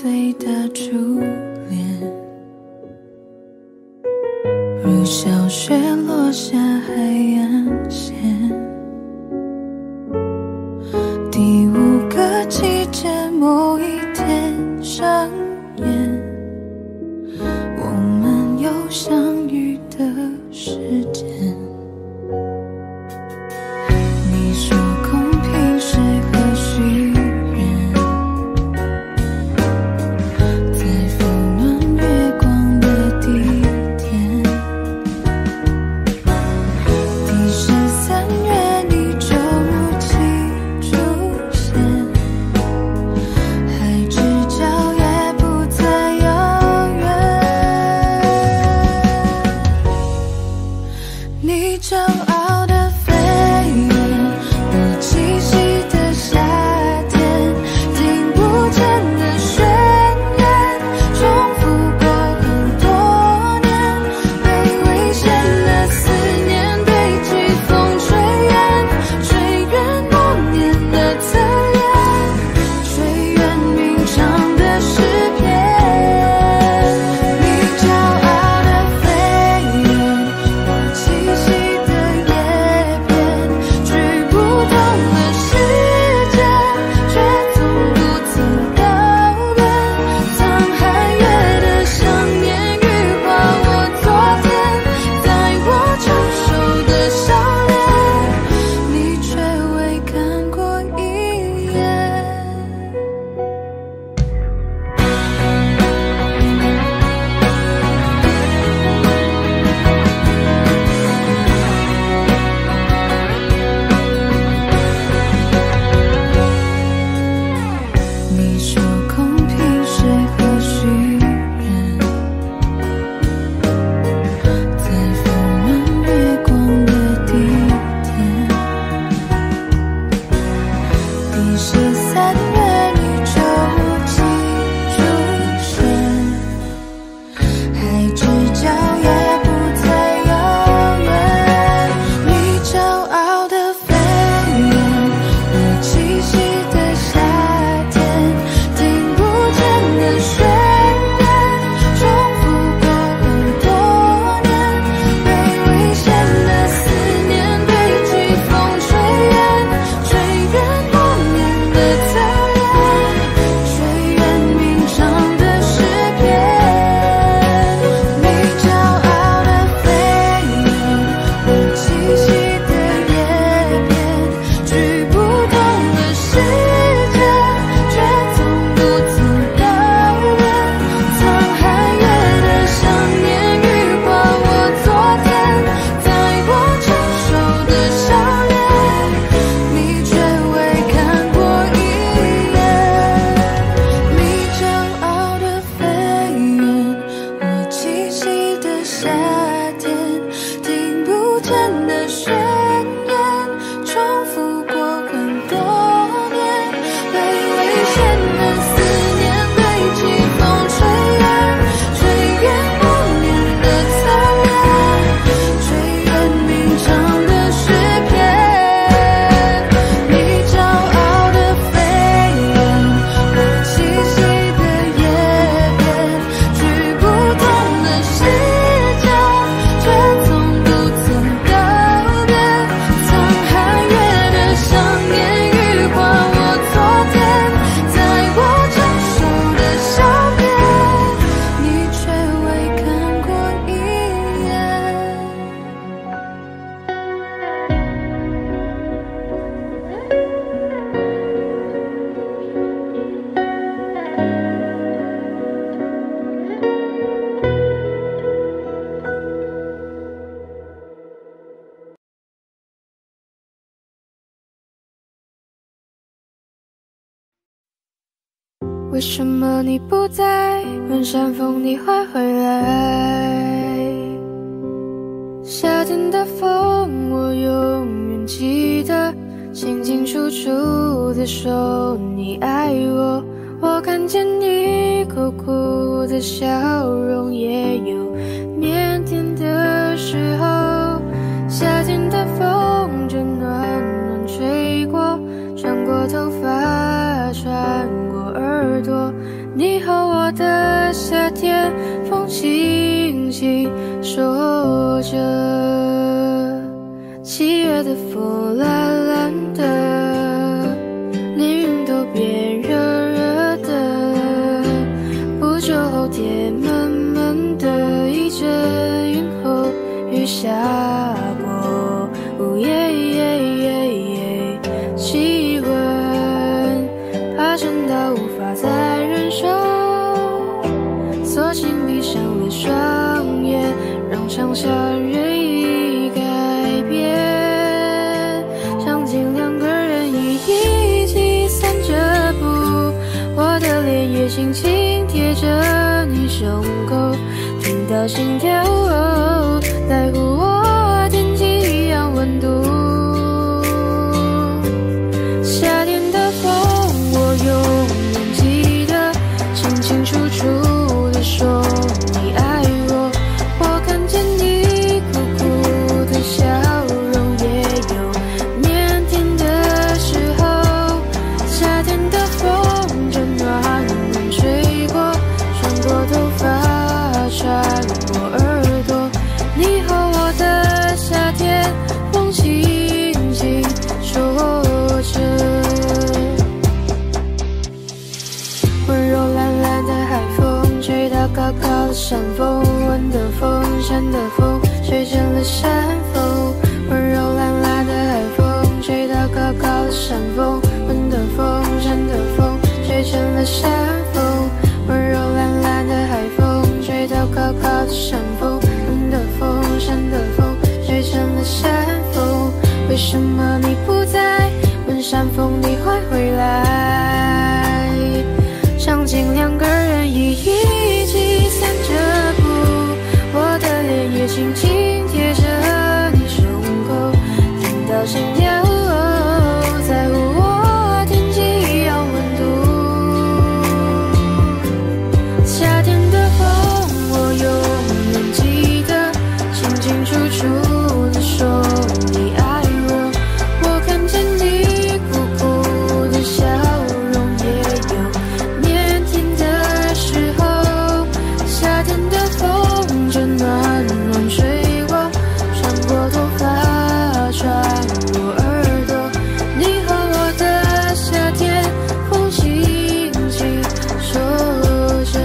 岁的初恋，如小雪落下海岸线，第5个季节某一天上演，我们有相遇的时间。你说公平适合许愿，在抚暖月光的地点，第13月你就无期出现，海之角也不再遥远。你骄傲的飞远，我栖息的夏天，听不见的宣言，重复过很多年，被危险的思念堆积，风吹远，吹远诺言的侧脸，吹远鸣唱的诗篇。你骄傲的飞远，我栖息的叶片，举不动的世界，却从不曾告别。沧海月的想念羽化我昨天，在我成熟的笑脸，你却未看过一眼。你说公平适合许愿，在抚暖月光的地点，第13月你就无期出现，海之角也不再遥远。你骄傲的飞远，我栖息的夏天，听不见的宣言，重复过很多年，被危险的思念堆积，风吹远，吹远诺言的侧脸，吹远鸣唱的诗篇。你骄傲的飞远，我栖息的叶片，举不动的世界，却从不曾告别。沧海月的想念羽化我昨天，在我成熟的笑脸，你却未看过一眼。你骄傲的飞远，我栖息的夏天，听不见的宣言，重复过很多年，被危险的思念堆积，风吹远，吹远诺言的侧脸，吹远鸣唱的诗篇。你骄傲的飞远，我栖息的叶片，举不动的世界，却从不曾告别。沧海月的想念羽化我昨天，在我成熟的笑脸，你却未看过一眼。为什么你不在？问山风你会回来？夏天的风，我永远记得，清清楚楚的说你爱我。我看见你苦苦的笑容，也有腼腆的时候。夏天的风正暖暖吹过，穿过头发，穿过耳朵， 你和我的夏天，风轻轻说着。7月的风蓝蓝的，连云都变热热的。不久后天闷闷的，一阵云后雨下过。气温爬升到无法再忍受，索性闭上了双眼，让想象任意改变。场景2个人一起散着步，我的脸也轻轻贴着你胸口，听到心跳在乎我天气一样温度。夏天的风我永远记得，清清楚楚地说你爱我。我看见你苦苦的笑容，也有腼腆的时候。夏天的风正暖暖吹过，穿过头发，穿过耳朵。你和我的夏天，风轻轻说着。温柔懒懒的海风，吹到高高的山峰，闻的风，扇的风，吹成了山风。温柔懒懒的海风，吹到高高的山峰，闻的风，扇的风，吹成了山风。温柔懒懒的海风，吹到高高的山峰，闻的风，扇的风，吹成了山风。为什么你不在？问山风你会回来？场景2个人一起散着步，我的脸也轻轻贴着你胸口，听到心跳在乎我天气一样温度。夏天的风我永远记得，清清楚楚地说你爱我。我看见你苦苦的笑容，也有腼腆的时候。夏天的风正暖暖吹过，穿过头发，穿过耳朵。你和我的夏天，风轻轻说着。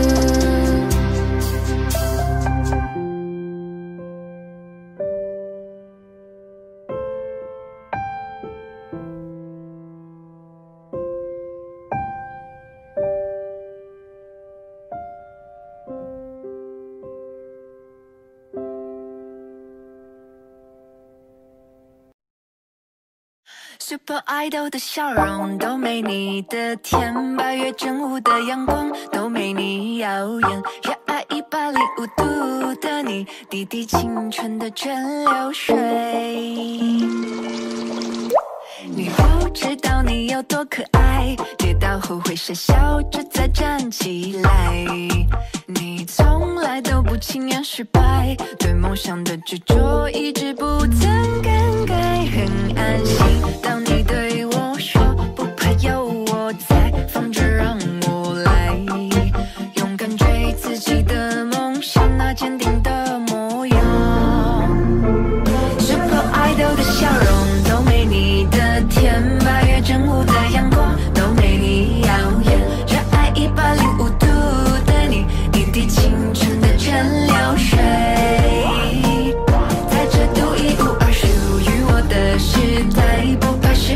Super Idol 的笑容都没你的甜，8月正午的阳光都没你耀眼，热爱105度的你，滴滴青春的蒸馏水。你不知道你有多可爱，跌倒后会傻笑着再站起来。你从来都不轻言失败，对梦想的执着一直不曾更改，很安心。当你对我说不怕有我在，放着让我来，勇敢追自己的梦想，那坚定的模样。Super Idol 的笑容都没你的甜，8月正午的阳光都没你耀眼，热爱105度的你，滴滴青春的蒸馏水，在这独一无二属于我的时代，不怕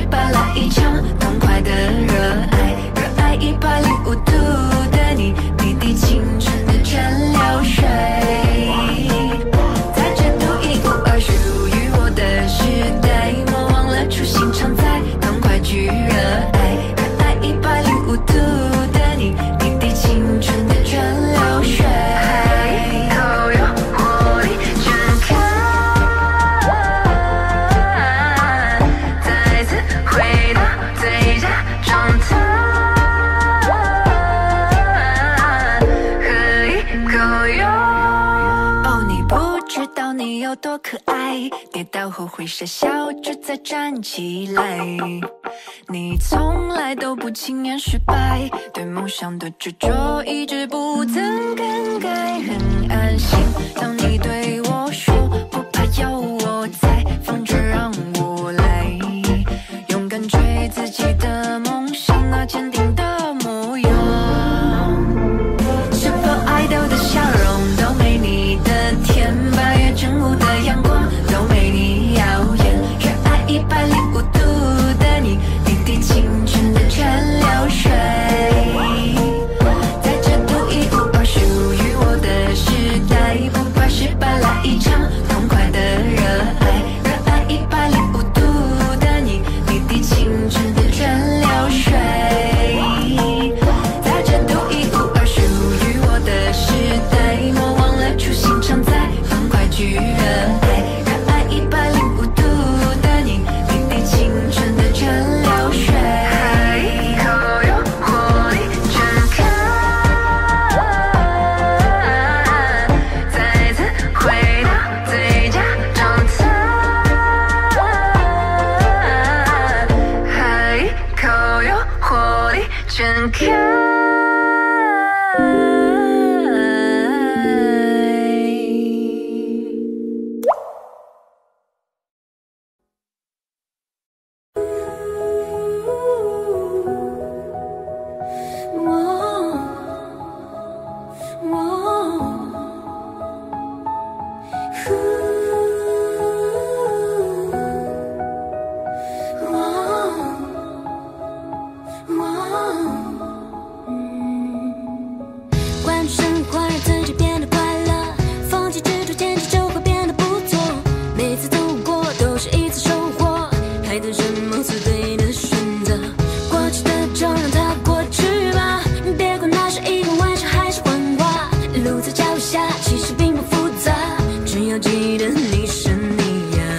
有多可爱，跌倒后会傻笑着再站起来。你从来都不轻言失败，对梦想的执着一直不曾更改，很安心。当你对我说不怕有我在，放着让我来，勇敢追自己的梦想，那坚定的模样。是否爱豆的笑容都没你的甜，八月正午的阳光都没你耀眼，热爱105度的你，滴滴清纯的蒸馏水，在这独一无二属于我的时代，不怕失败，来一场痛快的热爱，热爱105度的你，滴滴清纯的蒸馏水，在这独一无二属于我的时代，莫忘了初心常在，痛快去热爱，热爱105度的你，滴滴清纯的蒸馏水，一口有活力睁开，再次回到最佳状态，一口有活力睁开。 关注生活，让自己变得快乐，放弃执着，坚持就会变得不错。每次走过都是一次收获，还等什么？做对的选择。过去的就让它过去吧，别管那是一个玩笑还是谎话。路在脚下，其实并不复杂，只要记得你是你呀。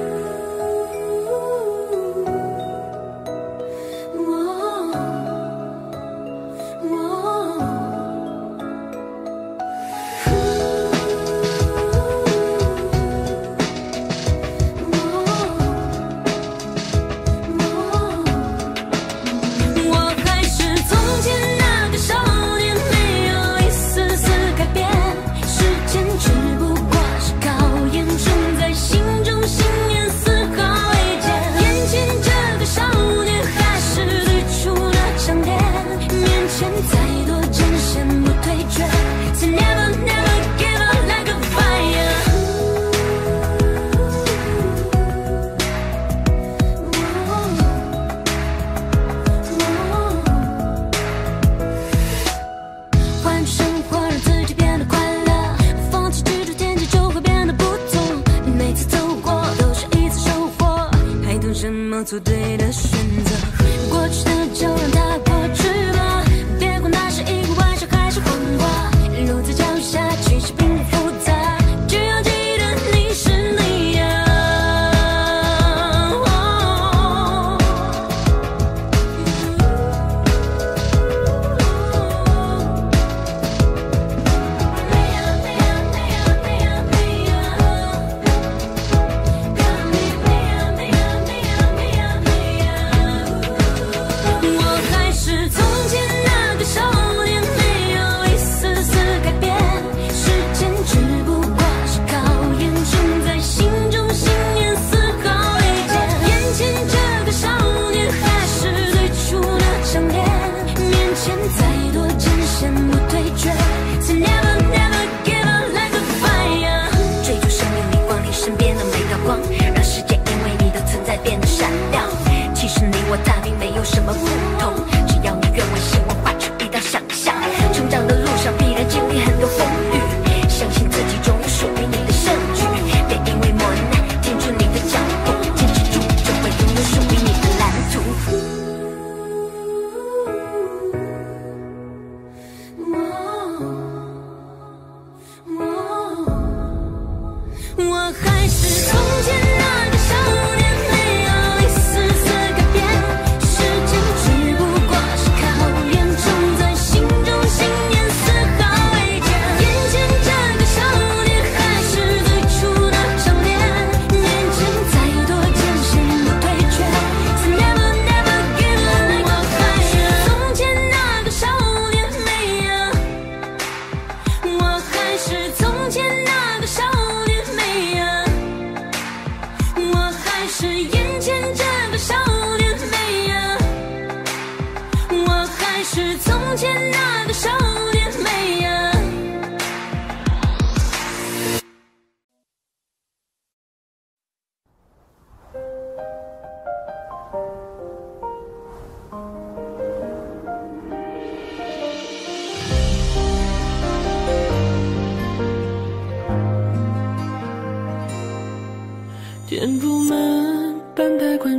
我还是从前那个少年，没有一丝丝改变。时间只不过是考验，种在心中信念，丝毫未减。眼前这个少年还是最初的强烈，面前再多艰险不退却。So never never give up like a fire。换着生活，让自己变得快乐，放弃执着，坚持就会变得不同。每次走过都是一次收获，还等什么？做对的选择。过去的就让它过去吧，别管那是一个玩笑还是谎话。路在脚下，其实并不复杂，只要记得你是你呀。我还是从前那个少年，没有一丝丝改变。时间只不过是考验，种在心中信念，丝毫未减。眼前这个少年还是最初的强烈，面前再多艰险不退却。So never never give up like a fire。追逐生命里光，你身边的每道光，让世界因为你的存在变得闪亮。其实你我他并没有什么不同，只要你愿为希望画出一道想象。成长的路上必然经历很多风雨，相信自己终有属于你的胜局。别因为磨难停住你的脚步，坚持住就会拥有属于你的蓝图。我还是从前那个少年，没有一丝丝改变。时间只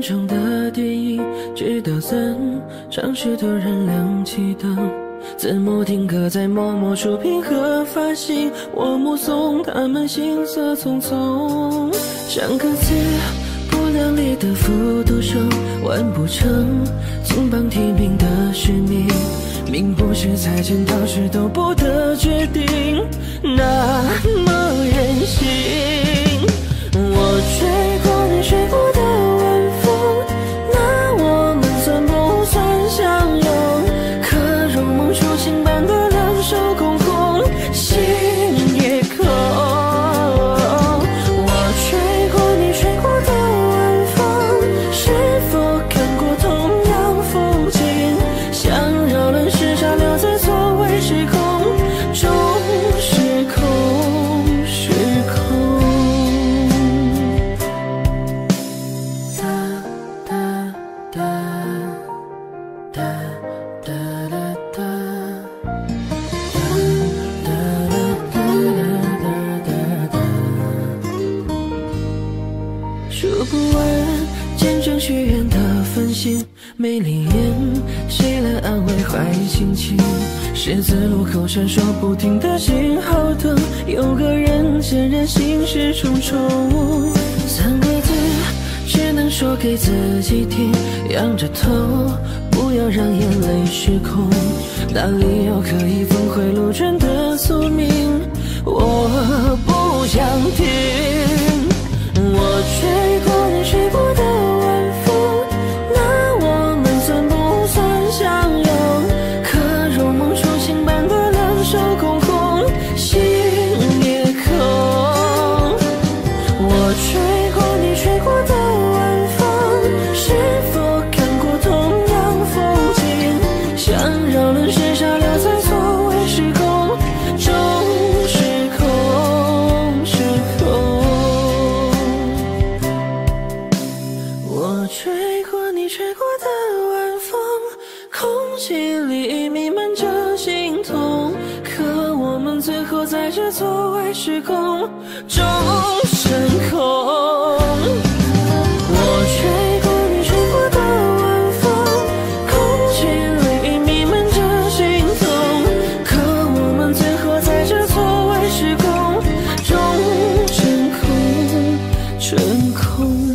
中的电影，直到散场时突然亮起灯，字幕定格在默默触屏和发行，我目送他们行色匆匆，像歌词不量力的复读生，完不成金榜题名的使命，命不是才见到时都不得决定，那么任性。我吹过你吹过的晚风，那我们算不算相拥？可如梦初醒般的两手空空，心也空。我吹过你吹过的晚风，是否看过同样风景？想扰乱时差留在错位时空中，时空时空。数不完见证许愿的繁星，没灵验，谁来安慰坏心情？十字路口闪烁不停的信号灯，有个人显然心事重重。三个字只能说给自己听，仰着头，不要让眼泪失控。哪里有可以峰回路转的宿命？我不想听。我吹过你吹过的晚风，那我们算不算相拥？可如梦初醒般的两手空空，心也空。我吹过你吹过的晚风，是否看过同样风景？想扰乱时差留在错位时空中，时空时空。我吹过你吹过的晚风，空气里弥漫着心痛，可我们最后在这错位时空中升空。我吹过你吹过的晚风，空气里弥漫着心痛，可我们最后在这错位时空中升空升空。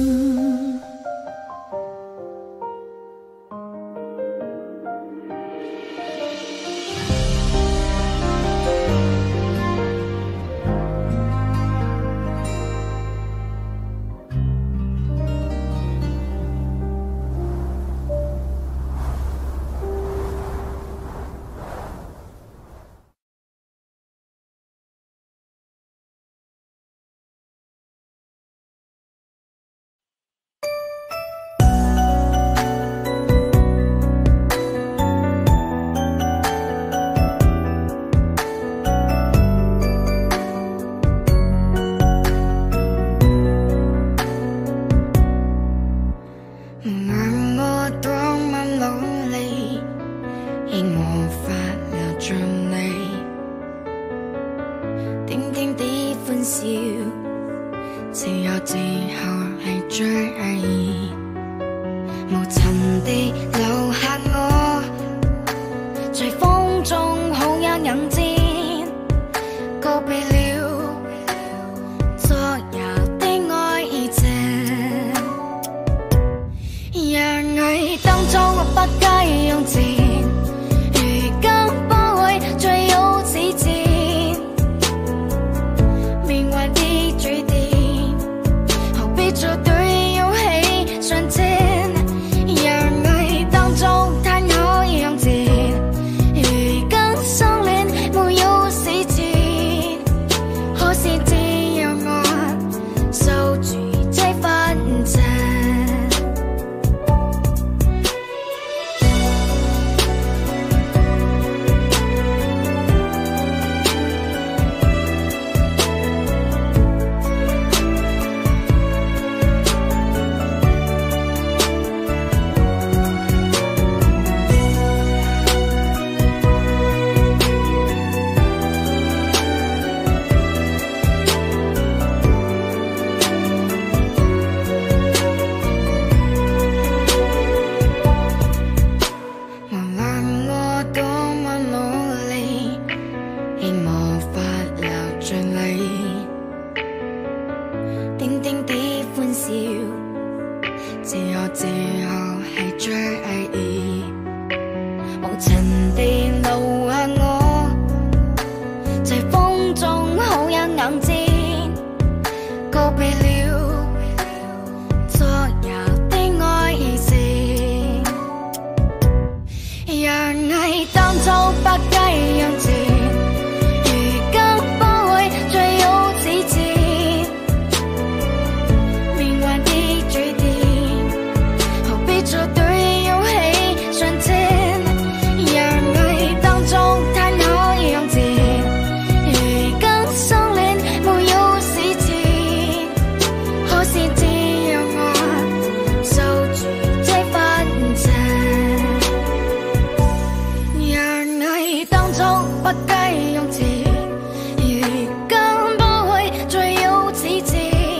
这对游戏不计用钱，如今不会再有此战。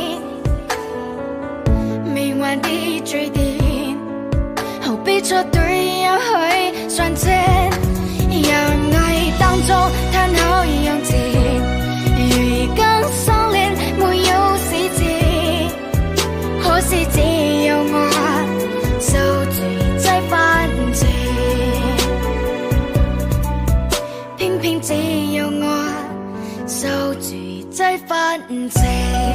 命运的注定，何必作对又去上阵？让爱当中贪口用钱，如今相恋没有死战，可是只有我受住这份情，偏偏只有我受住这份情。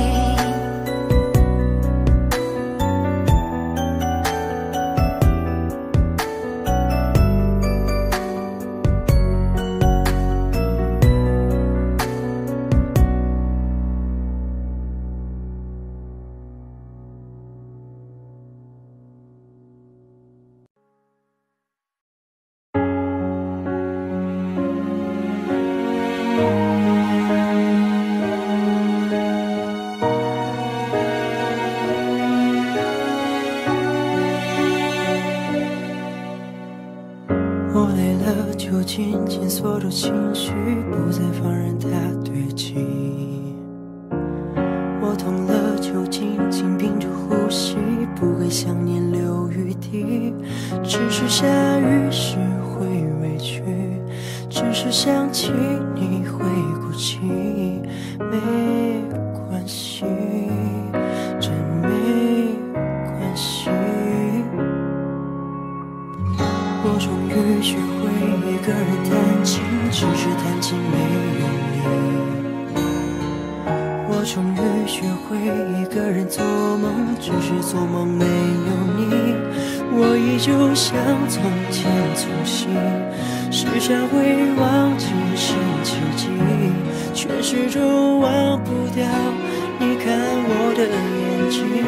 我累了，就紧紧锁住情绪，不再放任它堆积。我痛了，就紧紧屏住呼吸，不给想念留余地。只是下雨时会委屈，只是想起你会哭泣。没关系，真没关系。我终于学会一个人弹琴，只是弹琴没有你。我终于学会一个人做梦，只是做梦没有你。我依旧像从前粗心，时常会忘记星期几，却始终忘不掉你看我的眼睛。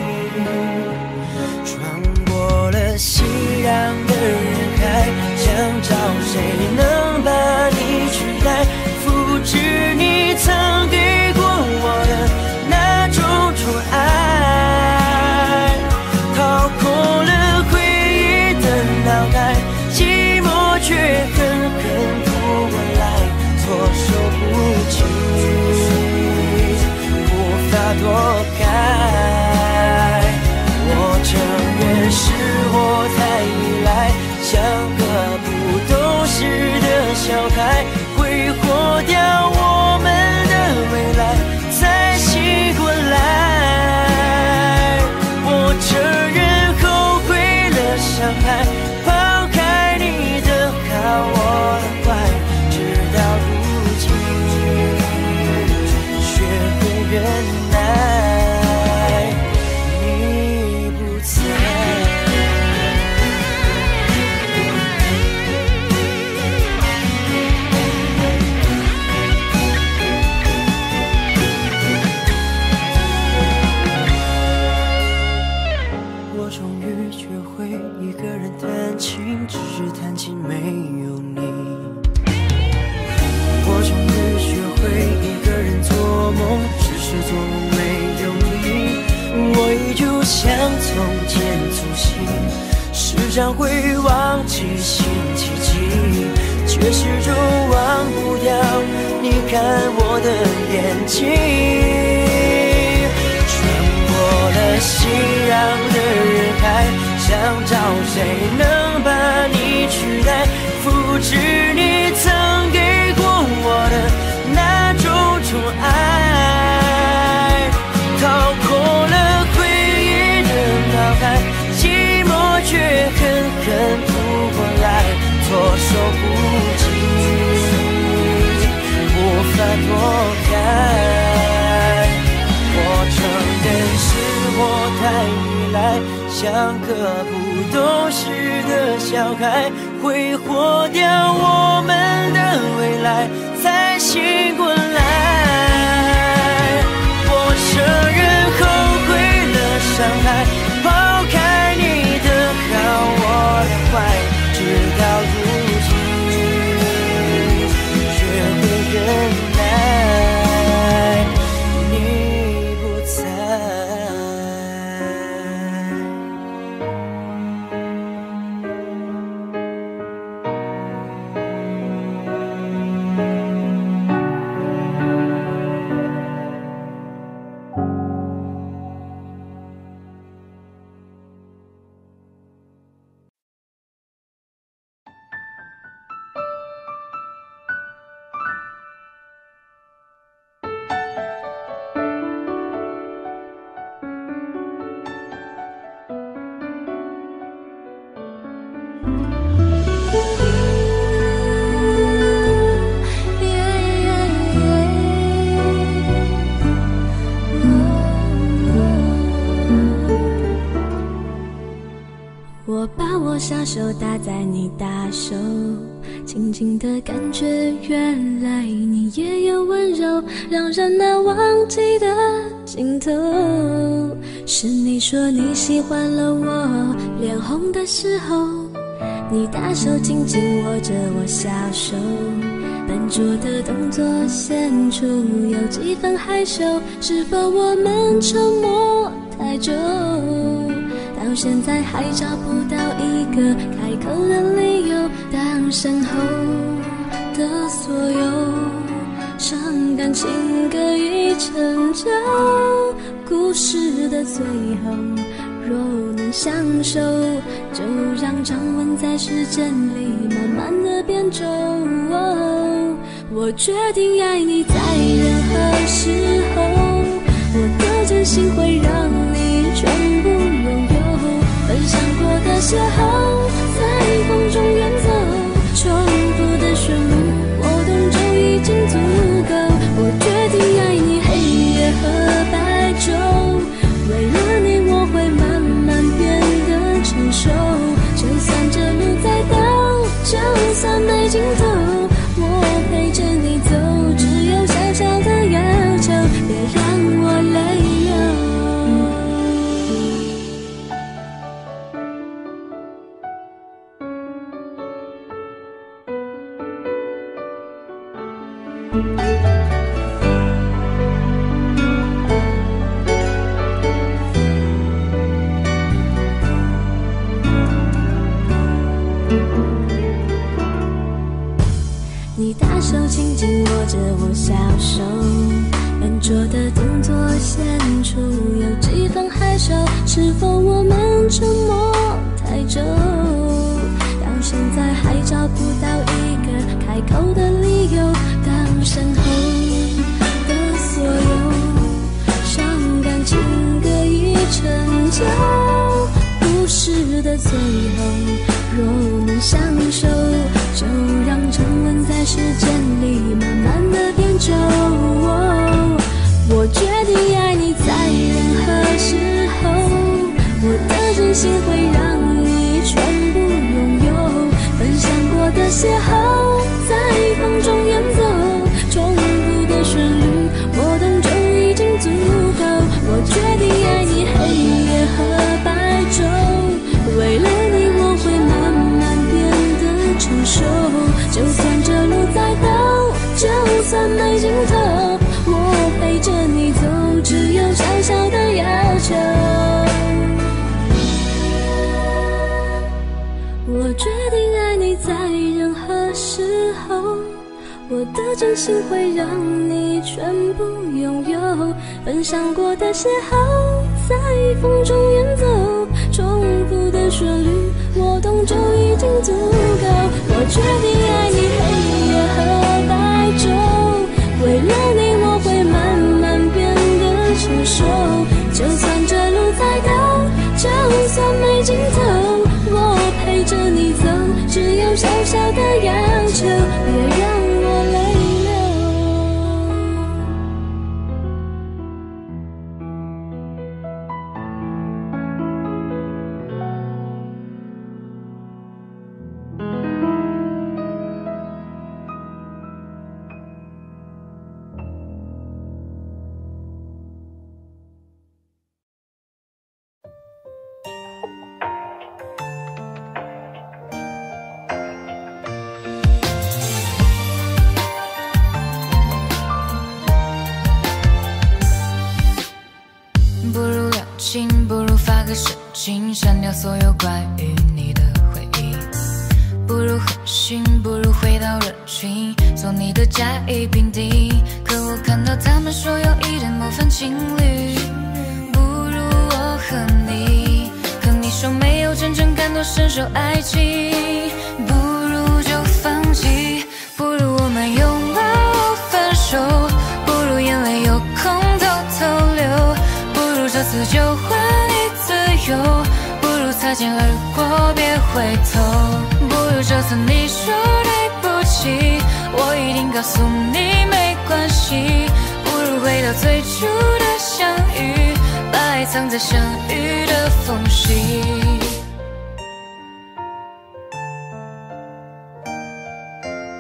穿过了熙攘的人海，想找谁能把你取代，复制你曾给过我的那种宠爱。掏空了回忆的脑袋，寂寞却狠狠扑过来，措手不及，无法躲开。我承认是我太依赖，像个不懂事的小孩，挥霍掉我们的未来，才醒过来。我承认后悔了，伤害，抛开你的好我的坏，直到如今学会忍耐，你不在。我终于学会一个人弹琴，只是弹琴没有你。我终于学会一个人做梦，只是做梦没有你。我依旧像从前粗心，时常会忘记星期几，却始终忘不掉你看我的眼睛。穿过了熙攘的人海，想找谁能把你取代，复制你曾给过我的那种宠爱。掏空了回忆的脑海，寂寞却狠狠扑过来，措手不及，无法躲开。我承认是我太依赖，像个不懂事的小孩，挥霍掉我们的未来，才醒过来。我承认后悔了，伤害，抛开你的好我的坏，直到如今学会忍耐，你不在。 近的感觉，原来你也有温柔让人难忘记的镜头。是你说你喜欢了我脸红的时候，你大手紧紧握着我小手，笨拙的动作显出有几分害羞，是否我们沉默太久，到现在还找不到一个开口的理由。当身后的所有伤感情歌已成就，故事的最后若能相守，就让掌纹在时间里慢慢的变皱。我决定爱你在任何时候，我的真心会让你全部拥有。分享过的邂逅，在风中远走，重复的旋律，我懂就已经足够。我决定爱你黑夜和白昼，为了你我会慢慢变得成熟。就算这路再陡，就算没尽头，我陪着你走，只有小小的要求，别让我泪流。你大手紧紧握着我小手，笨拙的动作显出有几分害羞，是否我们沉默太久，到现在还找不到一个开口的理由。当身后的所有伤感情歌已成就，故事的最后若能相守，就让沉沦在时间里慢慢的变皱。我决定爱你在任何时候，我的真心会让你全部拥有。分享过的邂逅，在风中远走，重复的旋律，我懂就已经足够。我决定爱你黑夜和白昼，为了你我会慢慢变得成熟。就算这路再陡，就算没尽头，我陪着你走，只有小小的要求。我决定爱你在任何时候，我的真心会让你全部拥有。分享过的邂逅，在风中远走，重复的旋律，我懂就已经足够。我决定爱你黑夜和白昼，为了你我会慢慢变得成熟。就算这路再陡，就算没尽头，我陪着你走，只有小小的要求，别让我泪流。 不如发个神经，删掉所有关于你的回忆。不如狠心，不如回到人群，做你的甲乙丙丁。可我看到他们说有一对模范情侣，不如我和你。可你说没有真正感同身受爱情，不如就放弃。不如我们拥抱分手，不如眼泪有空偷偷流。这次就换你自由，不如擦肩而过别回头。不如这次你说对不起，我一定告诉你没关系。不如回到最初的相遇，把爱藏在相遇的缝隙。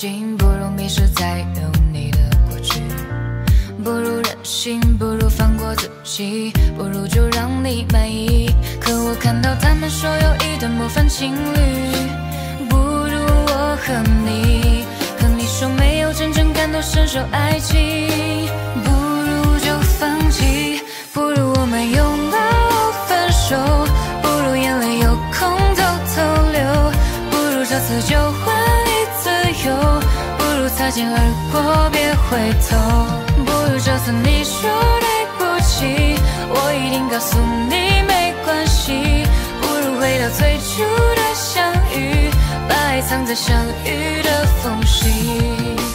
情，不如迷失在有你的过去。不如任性，不如放过自己，不如就让你满意。可我看到他们说有一对模范情侣，不如我和你。可你说没有真正感同身受爱情，不如就放弃。不如我们拥抱分手，不如眼泪有空偷偷流，不如这次就换一次游，不如擦肩而过别回头。不如这次你说对不起，我一定告诉你没关系。不如回到最初的相遇，把爱藏在相遇的缝隙。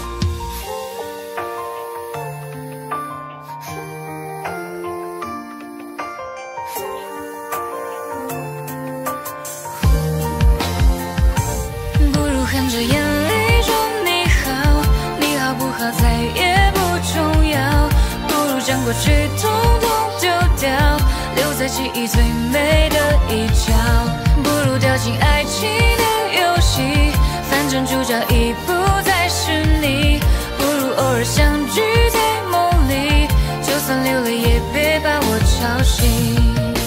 不如含着眼泪说你好，你好不好再也不重要，不如将过去统统丢掉，留在记忆最美的一角。不如掉进爱情的游戏，反正主角已不再是你。不如偶尔相聚在梦里，就算流泪也别把我吵醒。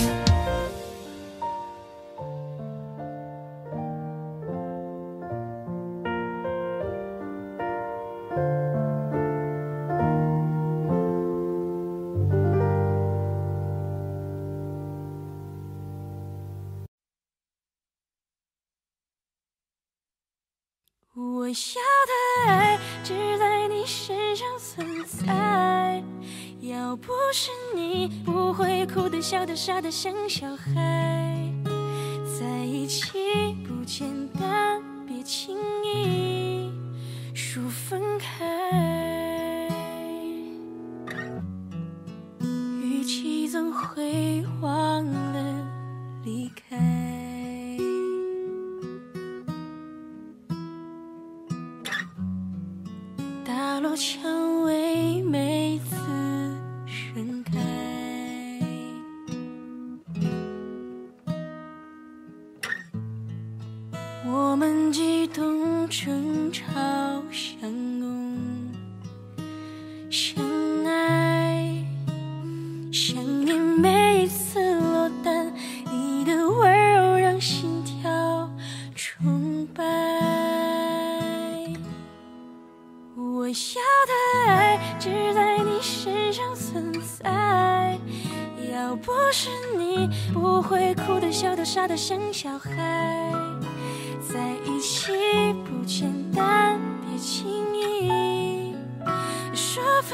我要的爱只在你身上存在，要不是你，不会哭的笑的傻的像小孩。在一起不简单，别轻易说分开，语气总会忘了离开。大落蔷薇每次盛开，我们激动争吵相拥相爱，想念每一次落单，你的温柔让心跳崇拜。我要的爱只在你身上存在，要不是你，不会哭的笑的傻的像小孩。在一起不简单，别轻易说分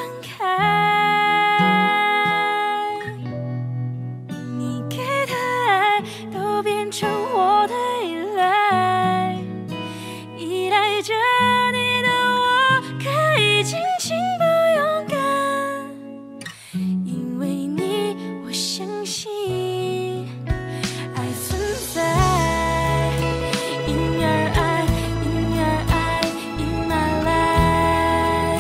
开。你给的爱都变成我的依赖，依赖着你的我可以尽情不勇敢，因为你我相信爱存在。因而爱，因而爱，因而来。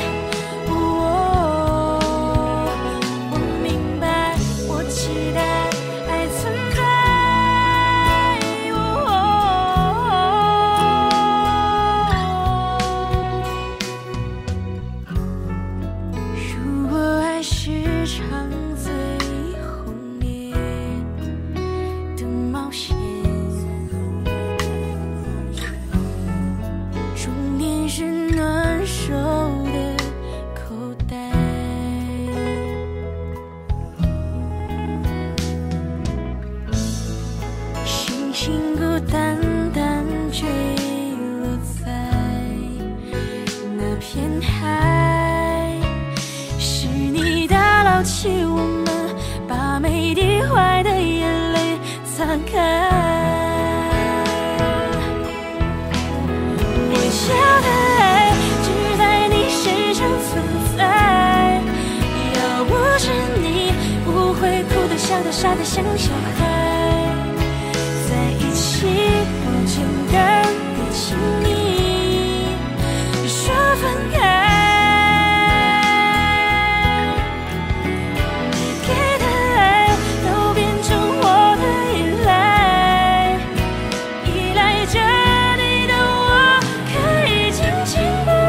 我明白，我期待爱存在。如果爱是场最轰烈的冒险，终点是暖手的口袋。星星孤单单坠落在那片海，是你打捞起我们，把每滴坏的眼泪擦干。我要的爱只在你身上存在，要不是你，不会哭的笑的傻的像小孩。在一起不简单，别轻易说分开。你给的爱都变成我的依赖，依赖着你的我可以尽情不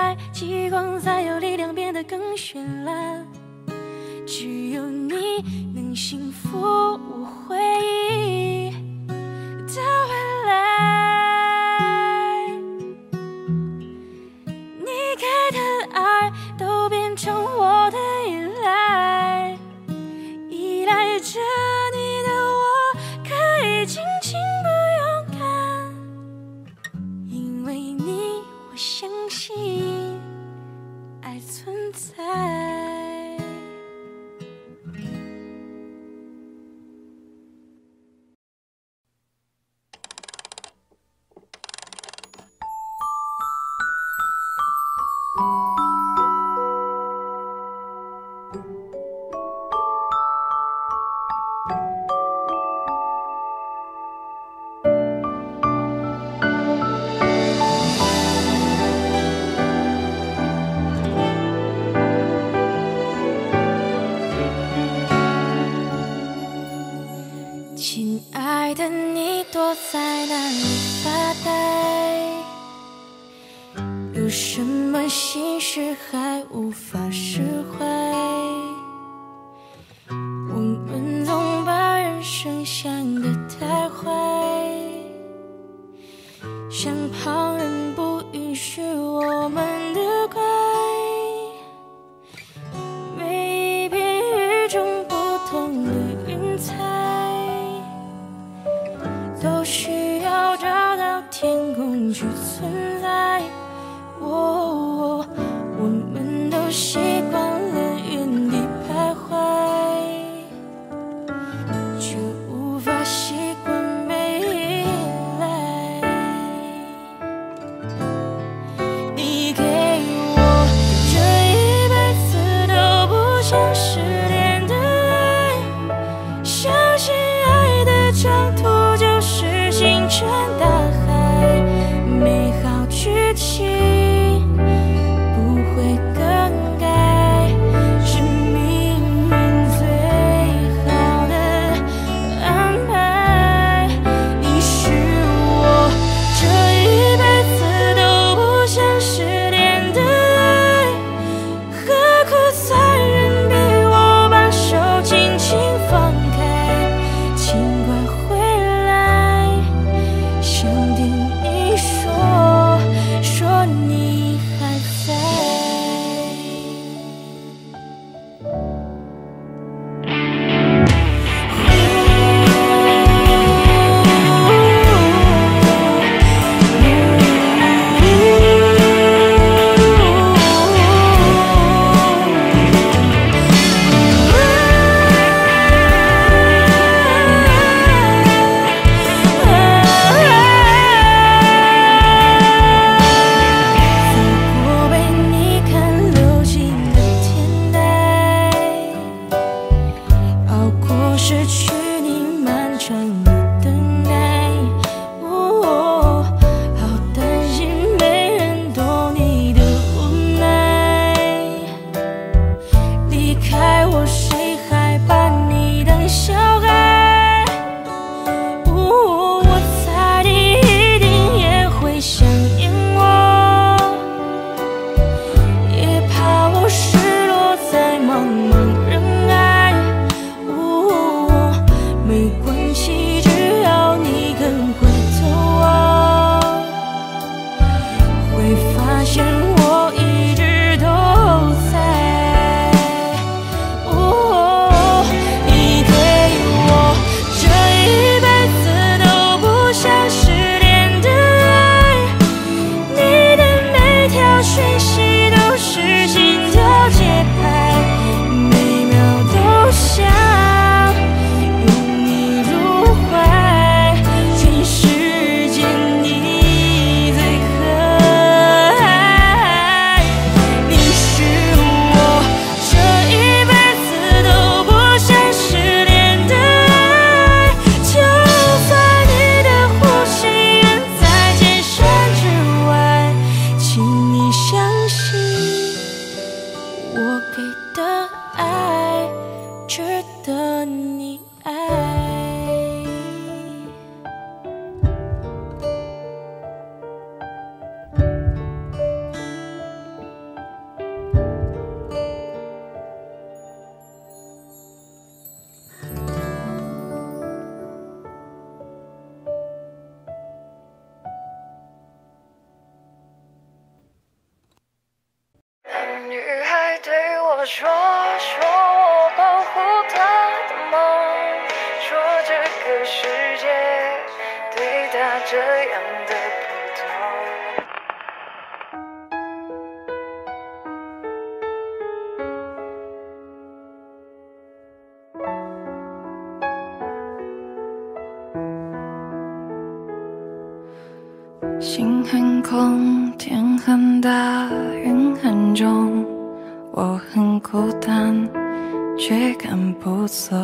在，激光才有力量变得更绚烂。只有你能幸福我回忆的未来，你给的爱都变成我的依赖，依赖着你的我可以尽情不勇敢，因为你我相信爱存在。亲爱的，你躲在哪里发呆？有什么心事还无法释怀？我们总把人生想得太坏，像旁人不允许我们的怪。每一片与众不同的云彩，都需要找到天空去存在。我们都习惯了原地徘徊，却无法习惯被依赖。你给我这一辈子都不想失联的爱，相信爱的长途就是星辰大海，美好剧情不会更改，是命运最好的安排。你是我这一辈子都不想失联的爱，何苦残忍逼我把手轻轻放开？请快回来，想听你说你还在。 这样的普通。 心很空，天很大，云很重，我很孤单，却赶不走。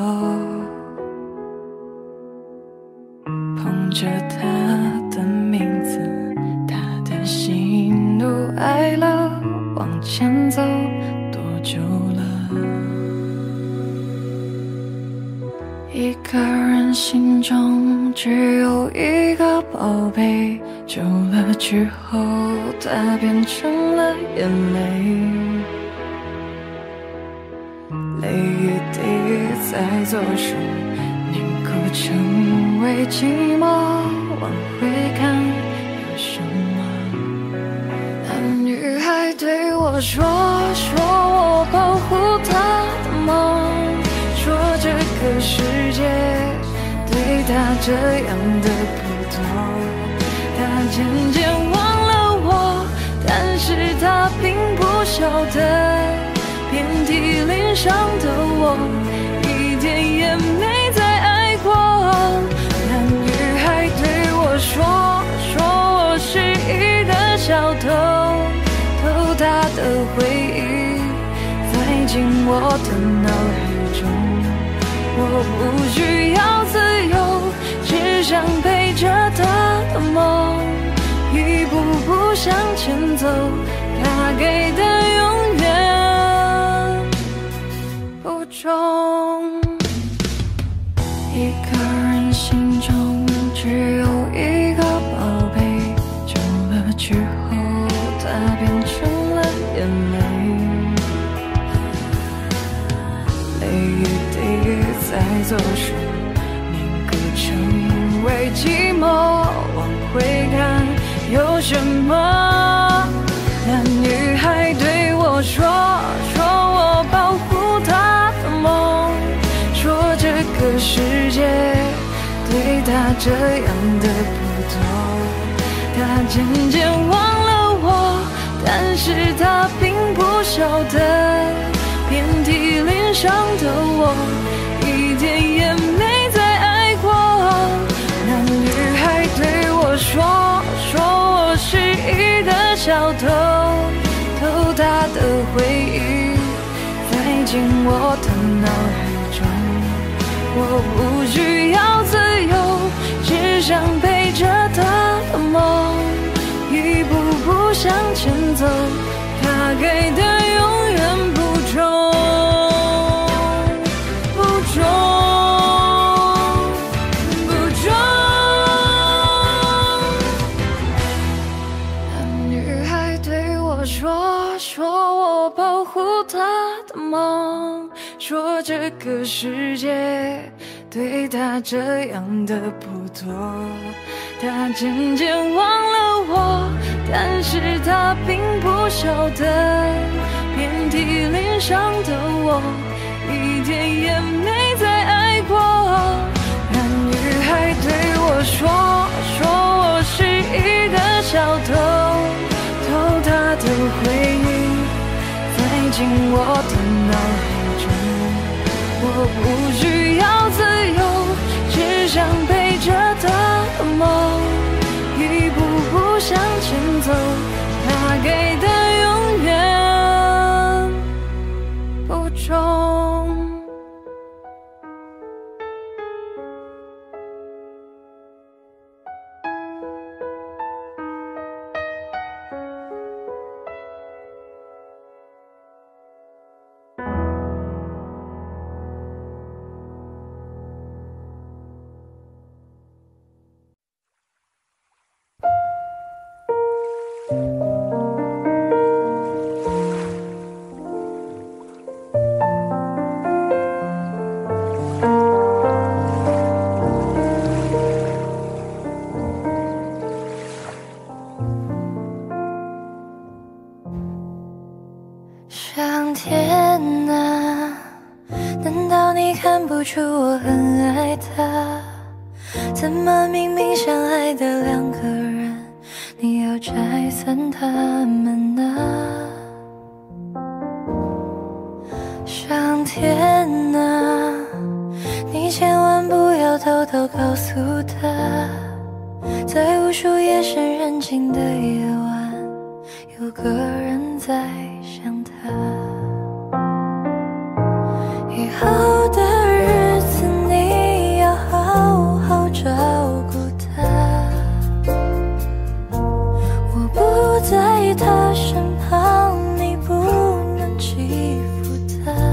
捧着他的名字，他的喜怒哀乐，往前走多久了？一个人心中只有一个宝贝，久了之后，它变成了眼泪。泪一滴在左手凝固成为寂寞，往回看有什么？那女孩对我说我保护她的梦，说这个世界对她这样的普通，她渐渐忘了我，但是她并不晓得，遍体鳞伤的我，一点也没再爱过。那女孩对我说我是一个小偷，偷她的回忆，塞进我的脑海中。我不需要自由，只想陪着她的梦，一步步向前走，她给的永远不重。一个人心中只有一个宝贝，久了之后，它变成了眼泪。泪一滴在左手凝固成为寂寞，往回看有什么？那女孩对我说我保护她的梦，说这个世界对她这样的普通，她渐渐忘了我，但是她并不晓得，遍体鳞伤的我，一点也没再爱过。那女孩对我说我是一个小偷，偷她的回忆，塞进我的脑海中。我不需要自由，只想陪着她的梦，一步步向前走，她给的永远不重。说我保护她的梦，说这个世界对她这样的不多，她渐渐忘了我，但是她并不晓得，遍体鳞伤的我，一点也没再爱过。那女孩对我说我是一个小偷，偷她的回忆，塞进我的脑海中。我不需要自由，只想陪着她的梦，一步步向前走，她给的永远不重。 上天啊，难道你看不出我很爱他？ 怎么明明相爱的两个人，你要拆散他们呢？上天啊，你千万不要偷偷告诉他，在无数夜深人静的夜晚，有个人在想他。以后的日子你要好好照顾他，我不在他身旁，你不能欺负他，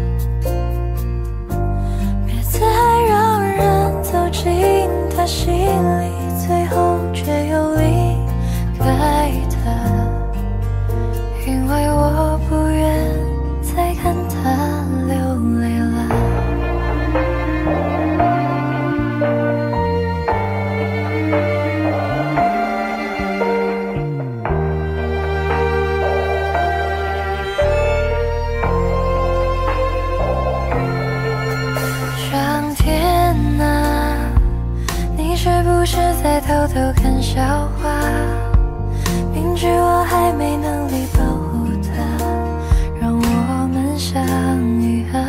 别再让人走进他心里，最后却又离开他，因为我不愿再看他流泪了。上天啊，你是不是在偷偷看笑话？明知我还没能力保护他，让我们相遇啊。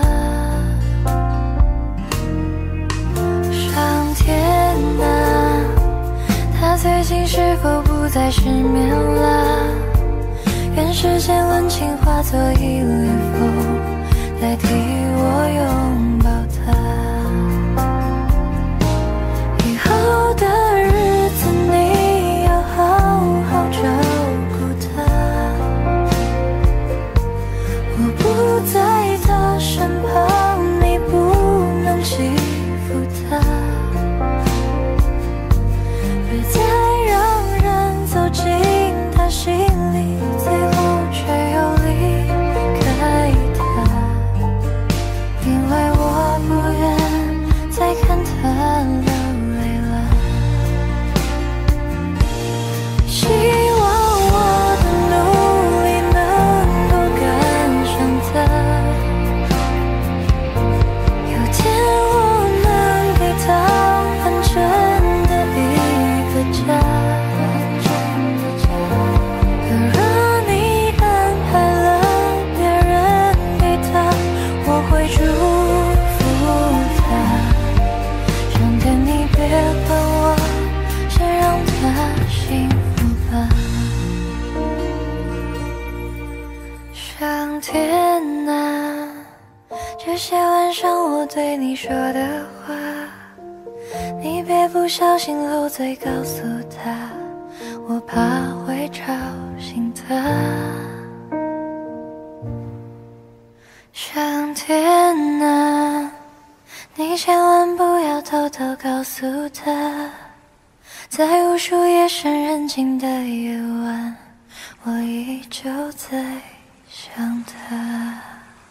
上天啊，他最近是否不再失眠了？愿世间温情化作一缕风，代替我拥抱他。以后的日子你要好好照顾他，我不在他身旁，你不能欺负他，别再让人走进他心里，最后却又离开他，因为我不愿再看他流泪了。希望我的努力能够赶上他，有天我能给他完整的一个家。可若你安排了别人给他，我会祝福他。上天你别管我，先让他幸福吧。上天啊，这些晚上我对你说的话，你别不小心漏嘴告诉他，我怕会吵醒他。上天啊，你千万不要偷偷告诉他，在无数夜深人静的夜晚，我依旧在想他。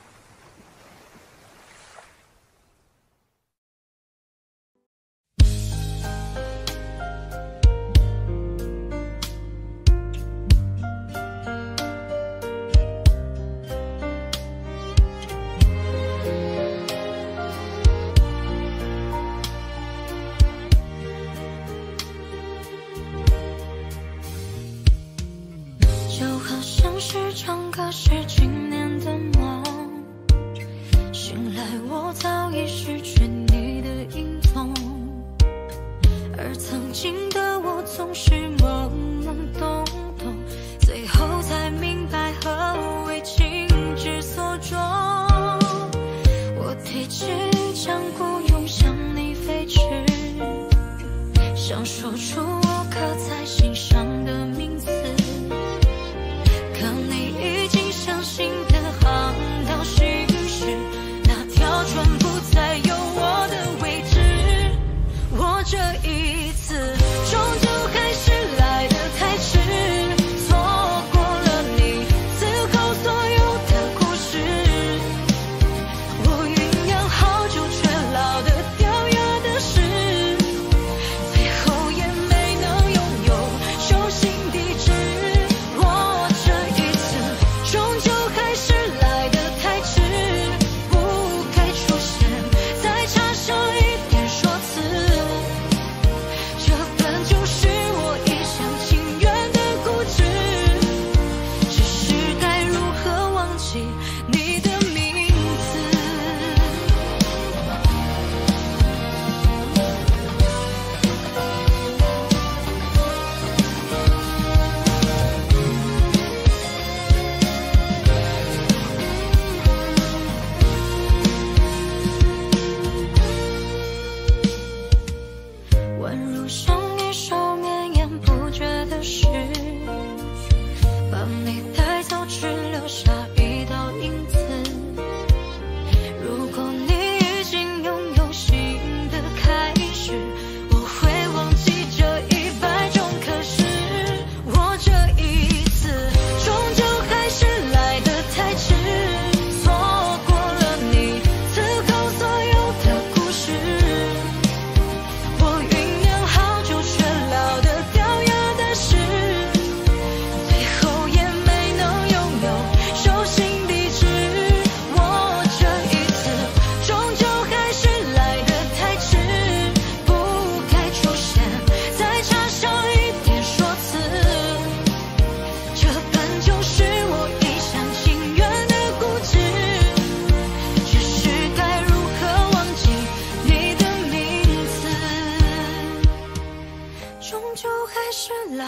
就好像是唱歌是今年的梦，醒来我早已失去你的影踪，而曾经的我总是懵懵懂懂，最后才明白何为情之所钟。我提起将孤勇向你飞驰，想说出我刻在心上的名字，可你已经相信的航道行驶，那条船不再有我的位置。我这一次终究还是来得太迟，错过了你此后所有的故事。我酝酿好久却老得掉牙的事，最后也没能拥有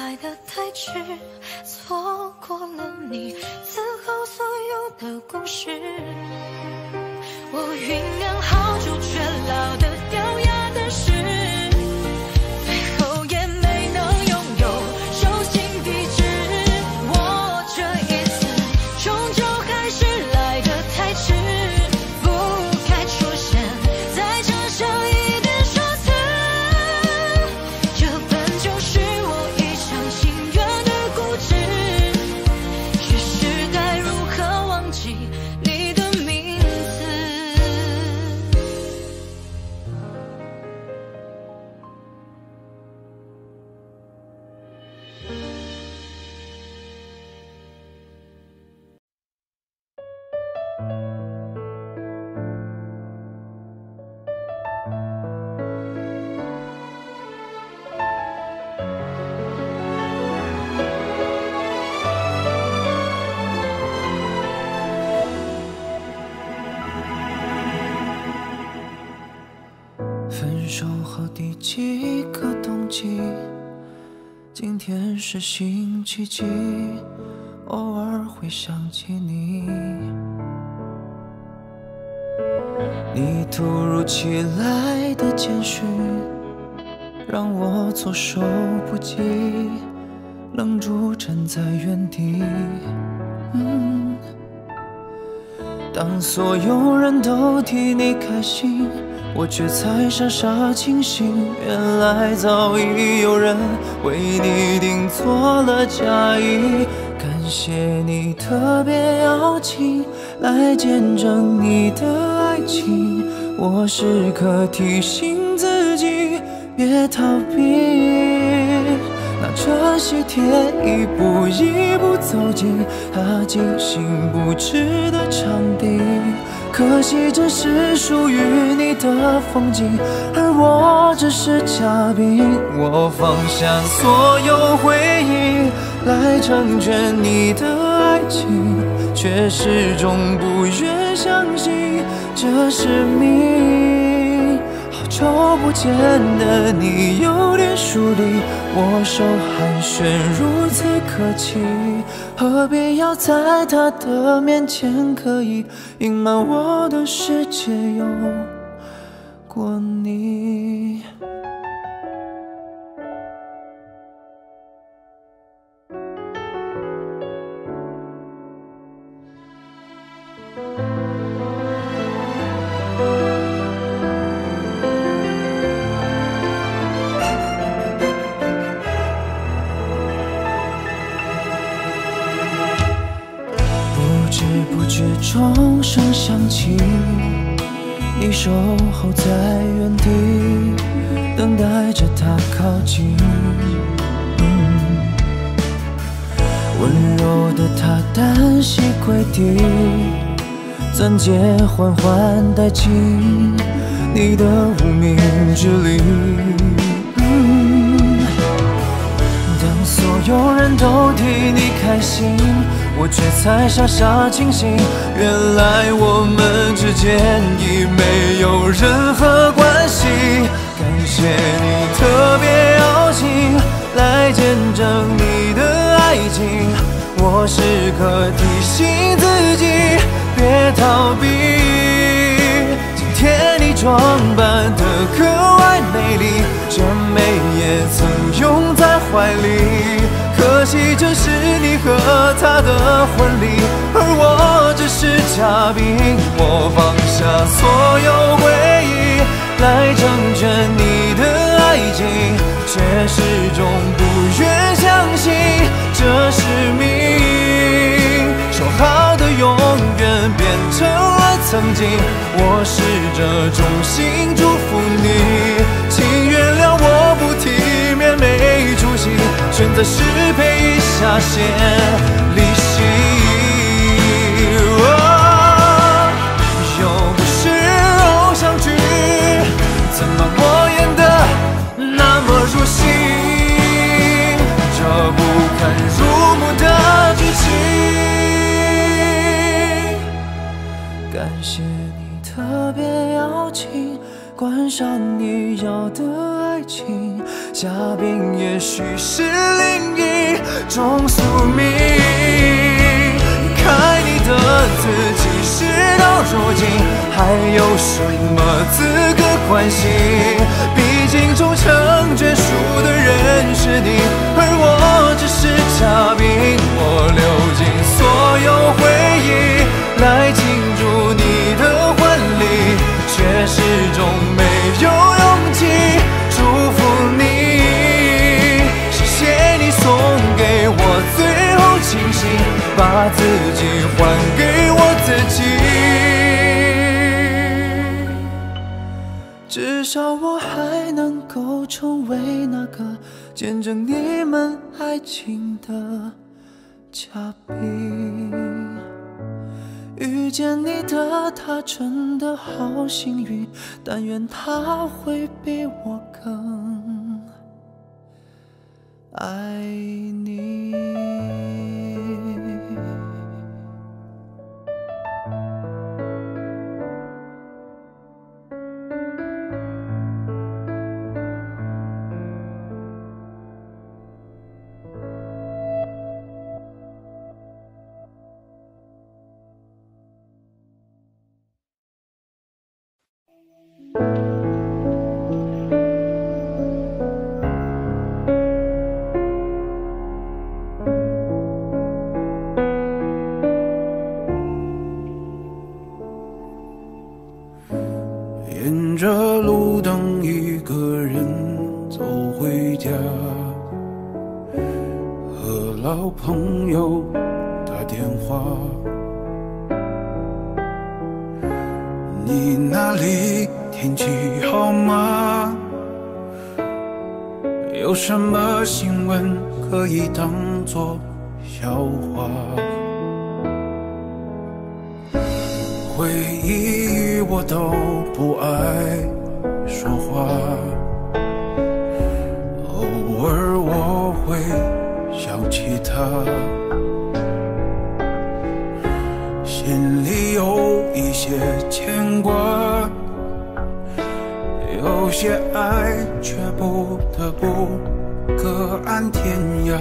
来的太迟，错过了你此后所有的故事。我酝酿好久却老得掉牙的事，最后也没能拥有手心地址。我这一次终究还是来得太迟，不该出现在这上一遍说辞。这本就是我一厢情愿的固执，只是该如何忘记你的名字。 分手后第几个冬季？今天是星期几？偶尔会想起你。你突如其来的简讯，让我措手不及，愣住站在原地。当所有人都替你开心，我却才傻傻清醒，原来早已有人为你订做了嫁衣。感谢你特别邀请来见证你的爱情，我时刻提醒自己别逃避。拿着喜帖一步一步走进他精心布置的场地，可惜这是属于你的风景，而我只是嘉宾。我放下所有回忆来成全你的爱情，却始终不愿相信这是命。好久不见的你有点疏离，握手寒暄如此客气，何必要在他的面前刻意隐瞒我的世界有过你。不知钟声响起，你守候在原地，等待着他靠近。温柔的他单膝跪地，钻戒缓缓戴进你的无名指里。当所有人都替你开心，我却才傻傻清醒，原来我们之间已没有任何关系。感谢你特别邀请来见证你的爱情，我时刻提醒自己别逃避。今天你装扮得格外美丽，这美也曾拥在怀里，可惜这是你和他的婚礼，而我只是嘉宾。我放下所有回忆来成全你的爱情，却始终不愿相信这是命。说好的永远变成了曾经，我试着衷心祝福你，请原谅我不体面没出息，选择失陪一下先离席。又不是偶像剧，怎么我演得那么入戏？这不堪入目的剧情。感谢你特别邀请关上你要的爱情，嘉宾也许是另一种宿命。看你的自己，事到如今还有什么资格关心？毕竟终成眷属的人是你，而我只是嘉宾。我流尽所有回忆来庆祝你的婚礼，却始终没有勇气祝福你。谢谢你送给我最后清醒，把自己还给我自己。至少我还能够成为那个见证你们爱情的嘉宾。遇见你的他真的好幸运，但愿他会比我更爱你。 沿着路灯一个人走回家，和老朋友打电话。你那里天气好吗？有什么新闻可以当作笑话？回忆我都不爱说话，偶尔我会想起他，心里有一些牵挂，有些爱却不得不各安天涯。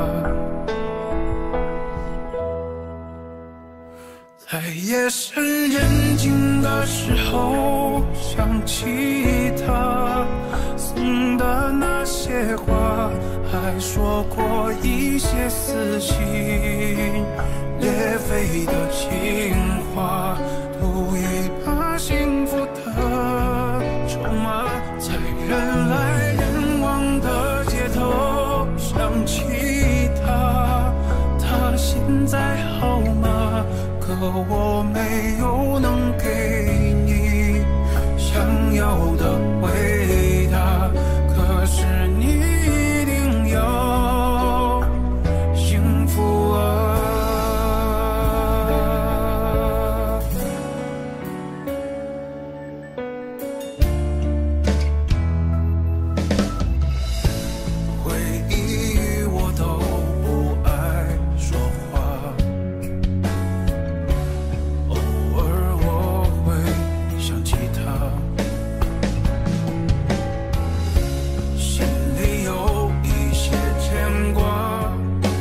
在夜深人静的时候，想起他送的那些话，还说过一些撕心裂肺的情话，赌一把幸福的筹码，在人来人往的街头想起他，他现在好吗？可我没有能给你想要的回答，可是你一定要幸福啊。回忆我都不爱说话，偶尔我会想起他，心里有一些牵挂，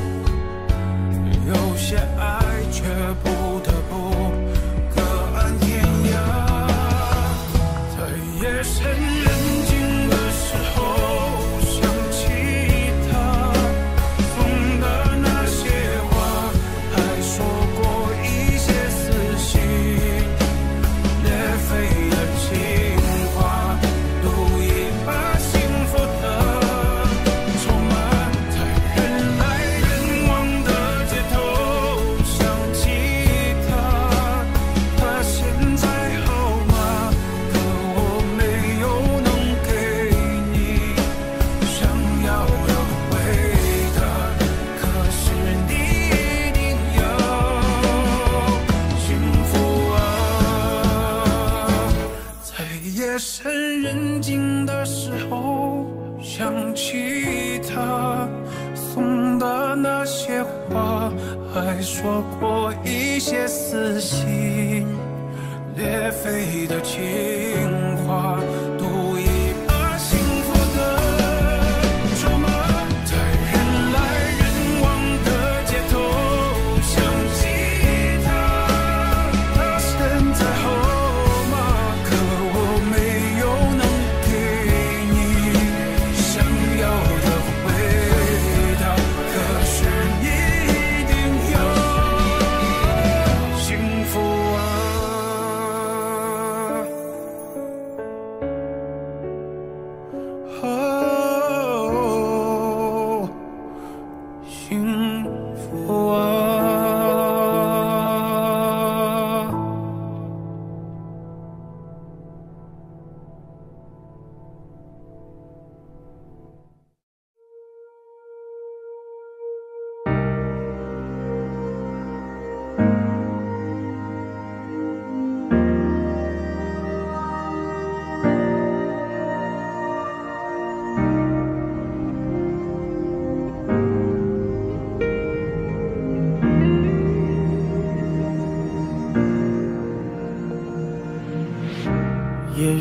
有些爱却不得不各安天涯。在夜深人静的时候，想起他送的那些话，还说过一些撕心裂肺的情话，赌一把幸福的筹码，在人来人往的街头想起他，他现在好吗？可我没有能给你想要的回答，可是你一定要幸福啊。在夜深人静的时候，想起他送的那些话，还说过一些撕心裂肺的情话，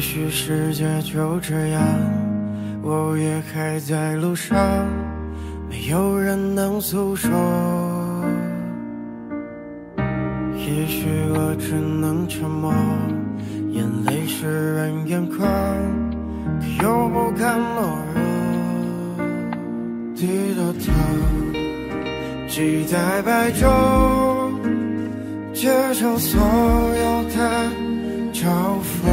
许世界就这样，我也还在路上，没有人能诉说。也许我只能沉默，眼泪湿润眼眶，可又不敢懦弱。低着头，期待白昼，接受所有的嘲讽，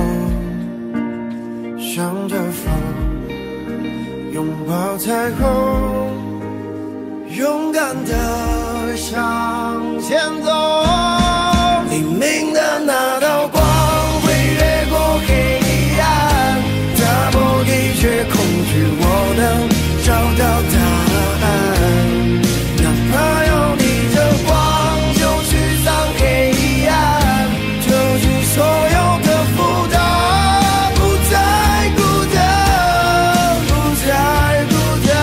向着风，拥抱彩虹，勇敢地向前走。黎明的那道光会越过黑暗，打破一切恐惧，我能找到答案。哪怕要逆着光就去上黑暗，就去所有的负担，不再孤单，不再孤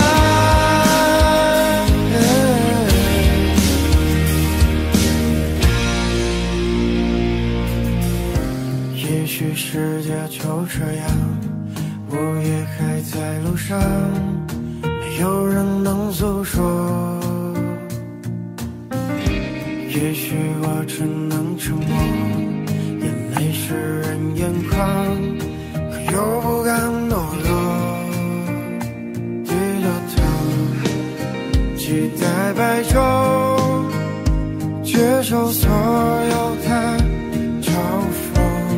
单。也许世界就这样，我也还在路上，没有人能诉说。也许我只能沉默，眼泪湿润眼眶，可又不敢懦弱。低着头，期待白昼，接受所有的嘲讽，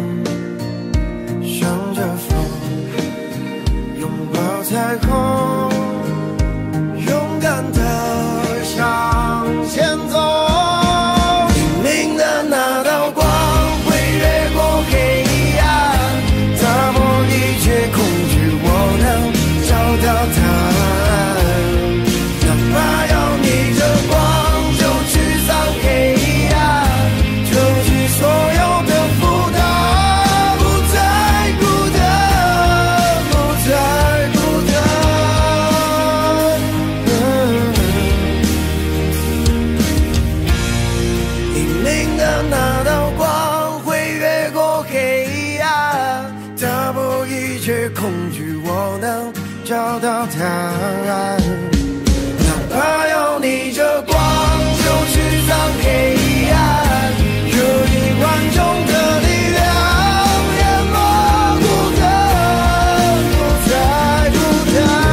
向着风，拥抱彩虹，勇敢地向前走。找到答案，哪怕要逆着光就去上黑暗，有1万种的力量淹没孤单，不再孤单。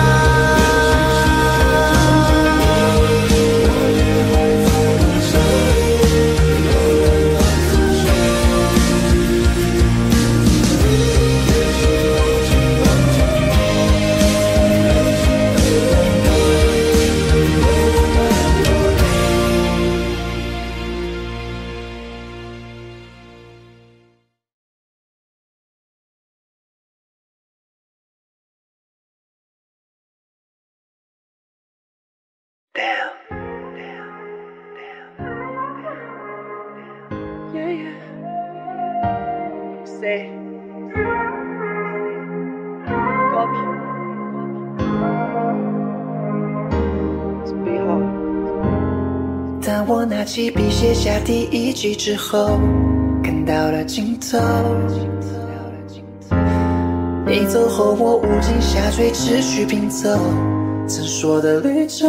当我拿起笔写下第1句之后，看到了尽头。你走后，我无尽下坠，持续拼凑曾说的绿洲。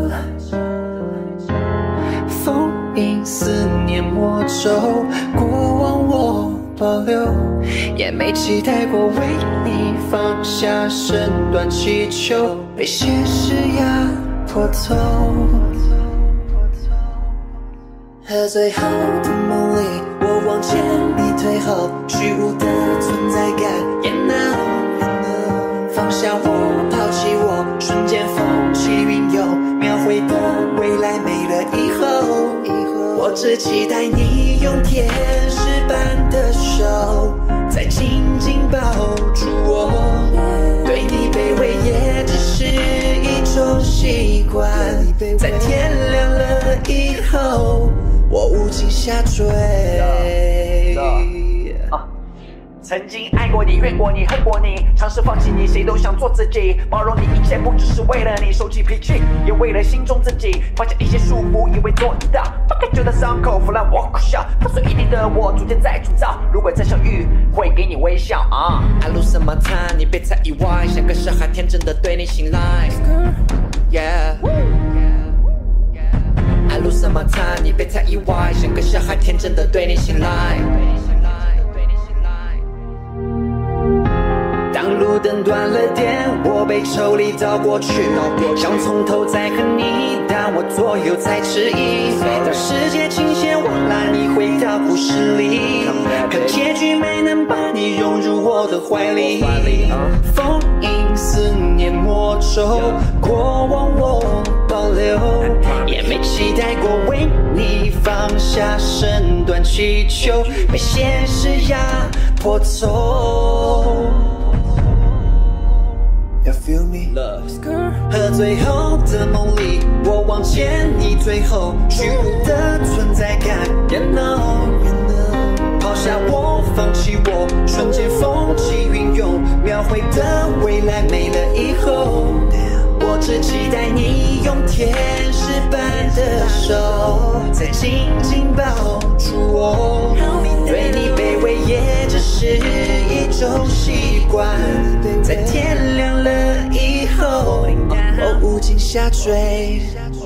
风影思念魔咒，过往我保留，也没期待过为你放下身段祈求，被现实压迫透。喝醉后的梦里，我往前你退后，虚无的存在感也能放下我，抛弃我，瞬间风起云涌，描绘的未来没了以后，我只期待你用天使般的手再紧紧抱住我，对你卑微也只是一种习惯，在天亮了以后我无情下坠。 曾经爱过你，怨过你，恨过你，尝试放弃你，谁都想做自己，包容你一切不只是为了你，收起脾气，也为了心中自己，放下一些束缚，以为做得到。 该旧的伤口腐烂我苦笑，破碎一地的我逐渐在铸造。如果再相遇，会给你微笑啊。 I lose some time， 你别太意外，像个小孩天真的对你醒来。Yeah。I lose some time， 你别太意外，像个小孩天真的对你醒来。当路灯断了电，我被抽离到过去，想从头再和你，但我左右在迟疑。当世界倾斜往来，你回到故事里，可结局没能把你融入我的怀里。封印思念魔咒，过往我保留，也没期待过为你放下身段祈求，被现实压迫走。You feel me? 喝醉后的梦里，我望见你最后虚无的存在感。You know， 抛下我，放弃我，瞬间风起云涌，描绘的未来没了以后。我只期待你用天使般的手，再紧紧抱住我。对你卑微也只是一种习惯，在天亮了以后，我无尽下坠。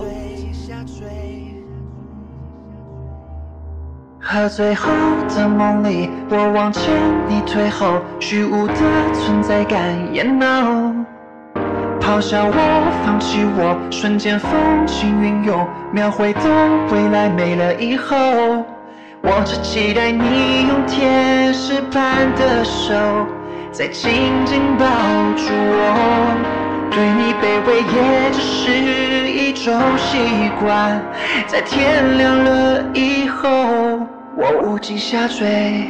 喝醉后的梦里，我望见你退后，虚无的存在感。You know， 抛下我，放弃我，瞬间风起云涌，描绘的未来没了以后。我只期待你用天使般的手，再紧紧抱住我。对你卑微也只是一种习惯，在天亮了以后，我无尽下坠。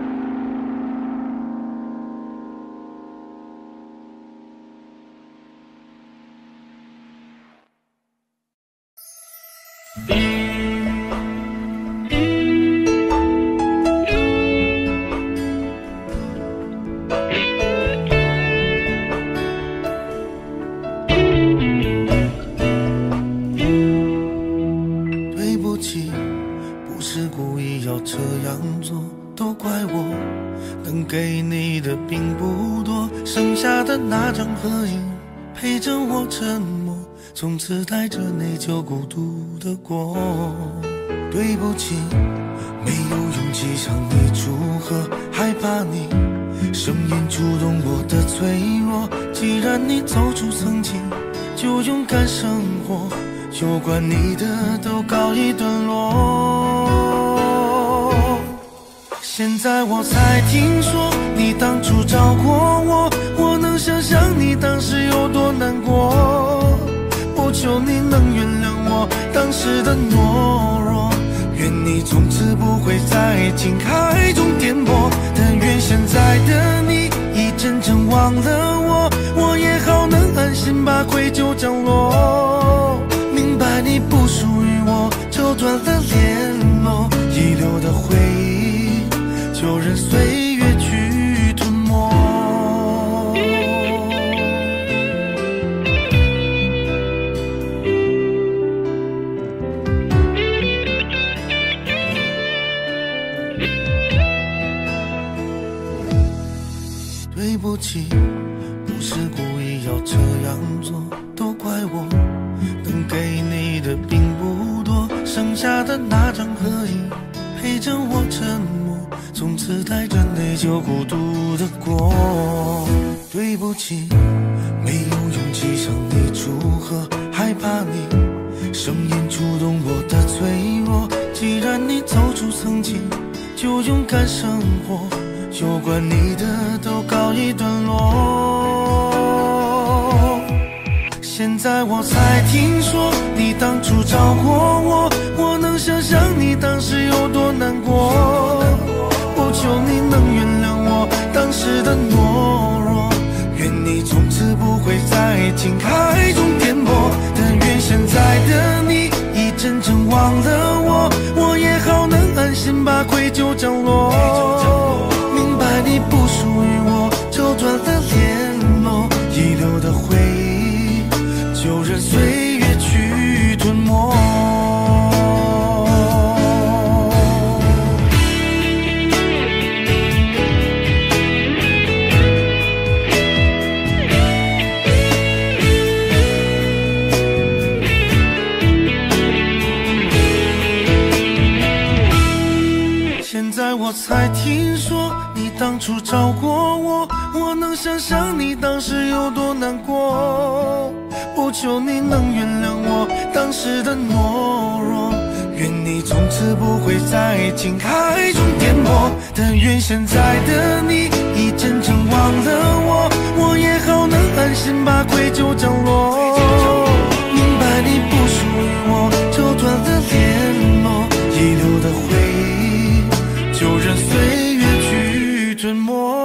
从此带着内疚孤独的过，对不起，没有勇气向你祝贺，害怕你声音触动我的脆弱。既然你走出曾经，就勇敢生活，有关你的都告一段落。现在我才听说你当初找过我，我能想象你当时有多难过。我求你能原谅我当时的懦弱，愿你从此不会在情海中颠簸。但愿现在的你已真正忘了我，我也好能安心把愧疚降落。明白你不属于我，抽断了联络，遗留的回忆就任岁月去吞没。对不起，不是故意要这样做，都怪我，能给你的并不多，剩下的那张合影陪着我沉默，从此带着内疚孤独的过。对不起，没有勇气向你祝贺，害怕你声音触动我的脆弱。既然你走出曾经，就勇敢生活，有关你的都告一段落。现在我才听说你当初找过我，我能想象你当时有多难过。我求你能原谅我当时的懦弱，愿你从此不会在情海中颠簸。但愿现在的你已真正忘了我，我也好能安心把愧疚降落。明白你不属于我，抽断了联络，遗留的回忆就任岁月去吞没。 我才听说你当初找过我，我能想象你当时有多难过。不求你能原谅我当时的懦弱，愿你从此不会在情海中颠簸。但愿现在的你已真正忘了我，我也好能安心把愧疚降落。明白你不属于我，就断了联络，遗留的回忆就任岁月去吞没。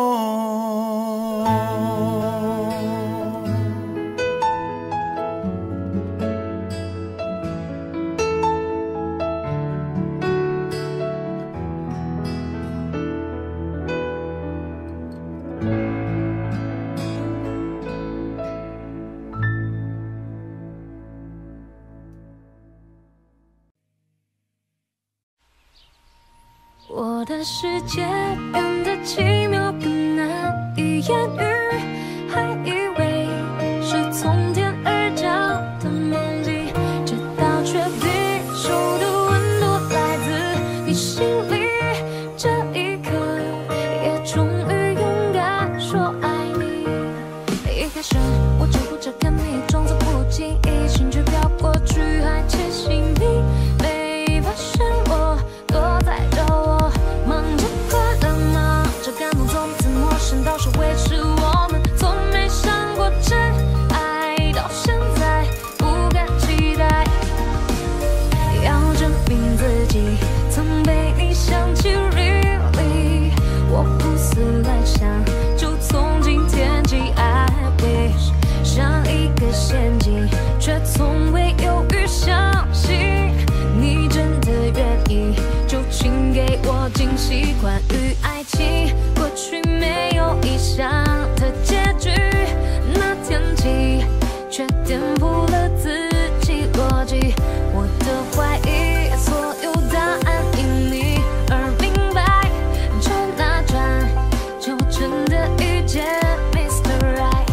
我的世界变得奇妙更难以言喻，还以为是从天而降的梦境，直到确定手的温度来自你心里，这一刻也终于勇敢说爱你。一开始我只顾着看你，装作不经意，心却飘过去，还窃喜你没发现我躲在角落，忙着快乐，忙着感动，从此陌生到是维持我们，从没想过真爱，到现在不敢期待，要证明自己曾被你想起 really， 我胡思乱想，就从今天起 I wish， 像一个陷阱，却从未犹豫相信你真的愿意，就请给我惊喜。关于爱情，过去没有意想的结局，那天起却颠覆了自己逻辑。我的怀疑，所有答案因你而明白，转啊转，就真的遇见 Mr. Right。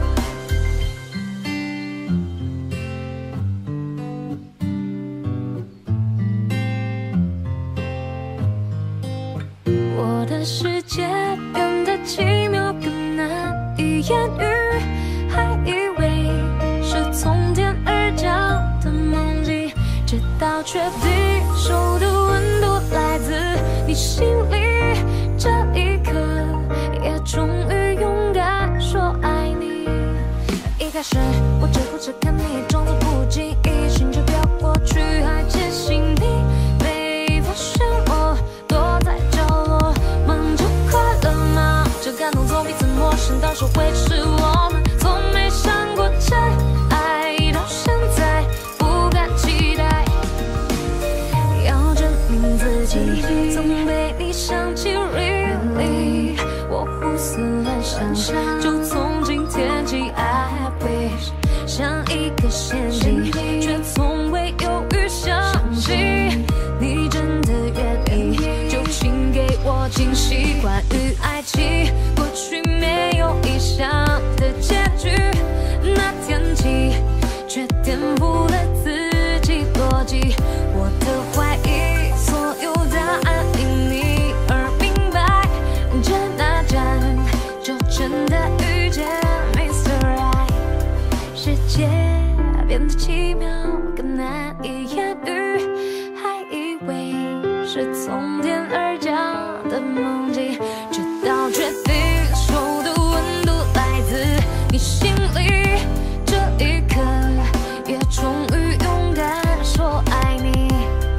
我的世界变得奇妙更难以言喻，还以为是从天而降的梦境，直到确定手的温度来自你心里，这一刻也终于勇敢说爱你。一开始我只顾着看你，装作不经意，心却飘过去，还窃喜你没发现我躲在角落，忙着快乐，忙着感动，从彼此陌生到说维持我们，从没想过真爱，到现在不敢期待，要证明自己曾被你想起 really， 我胡思乱想，就从今天起 I wish， 像一个陷阱，却从未犹豫相信你真的愿意，就请给我惊喜。关于爱情，过去没有意想的结局，那天起却颠覆了自己逻辑。我的怀疑，所有答案因你而明白，转啊转，就真的遇见 Mr. Right。世界变得奇妙更难以言喻，还以为是从天而降的梦境，直到确定手的温度来自你心里，这一刻也终于勇敢说爱你。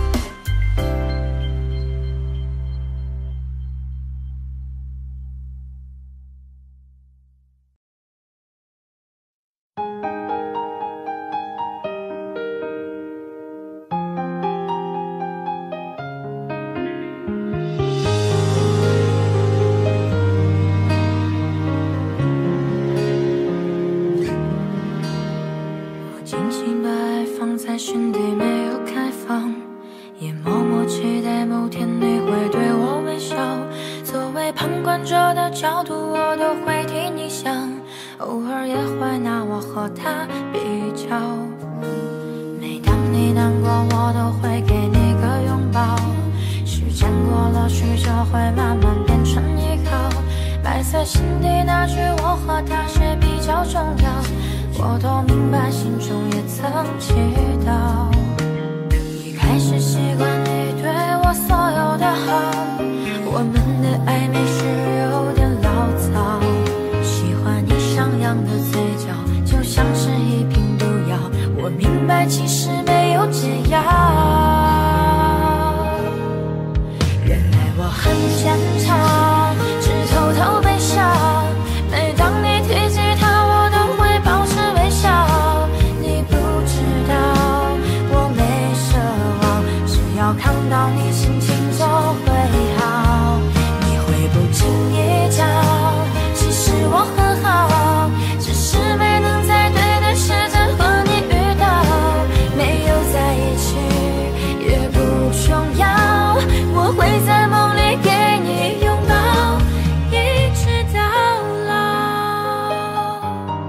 心底没有开放，也默默期待某天你会对我微笑。作为旁观者的角度，我都会替你想，偶尔也会拿我和他比较。每当你难过，我都会给你个拥抱。时间过了，许在心底那句我和他谁比较重要，我都明白，心中也曾祈祷。一开始习惯你对我所有的好，我们的暧昧是有点潦草。喜欢你上扬的嘴角，就像是一瓶毒药，我明白其实没有解药。原来我很坚强，只偷偷悲伤，每当你提起他我都会保持微笑。你不知道我没奢望，只要看到你心情就会好。你会不经意讲，其实我很好，只是没能在对的时间和你遇到。没有在一起也不重要，我会在梦里给你拥抱，一直到老。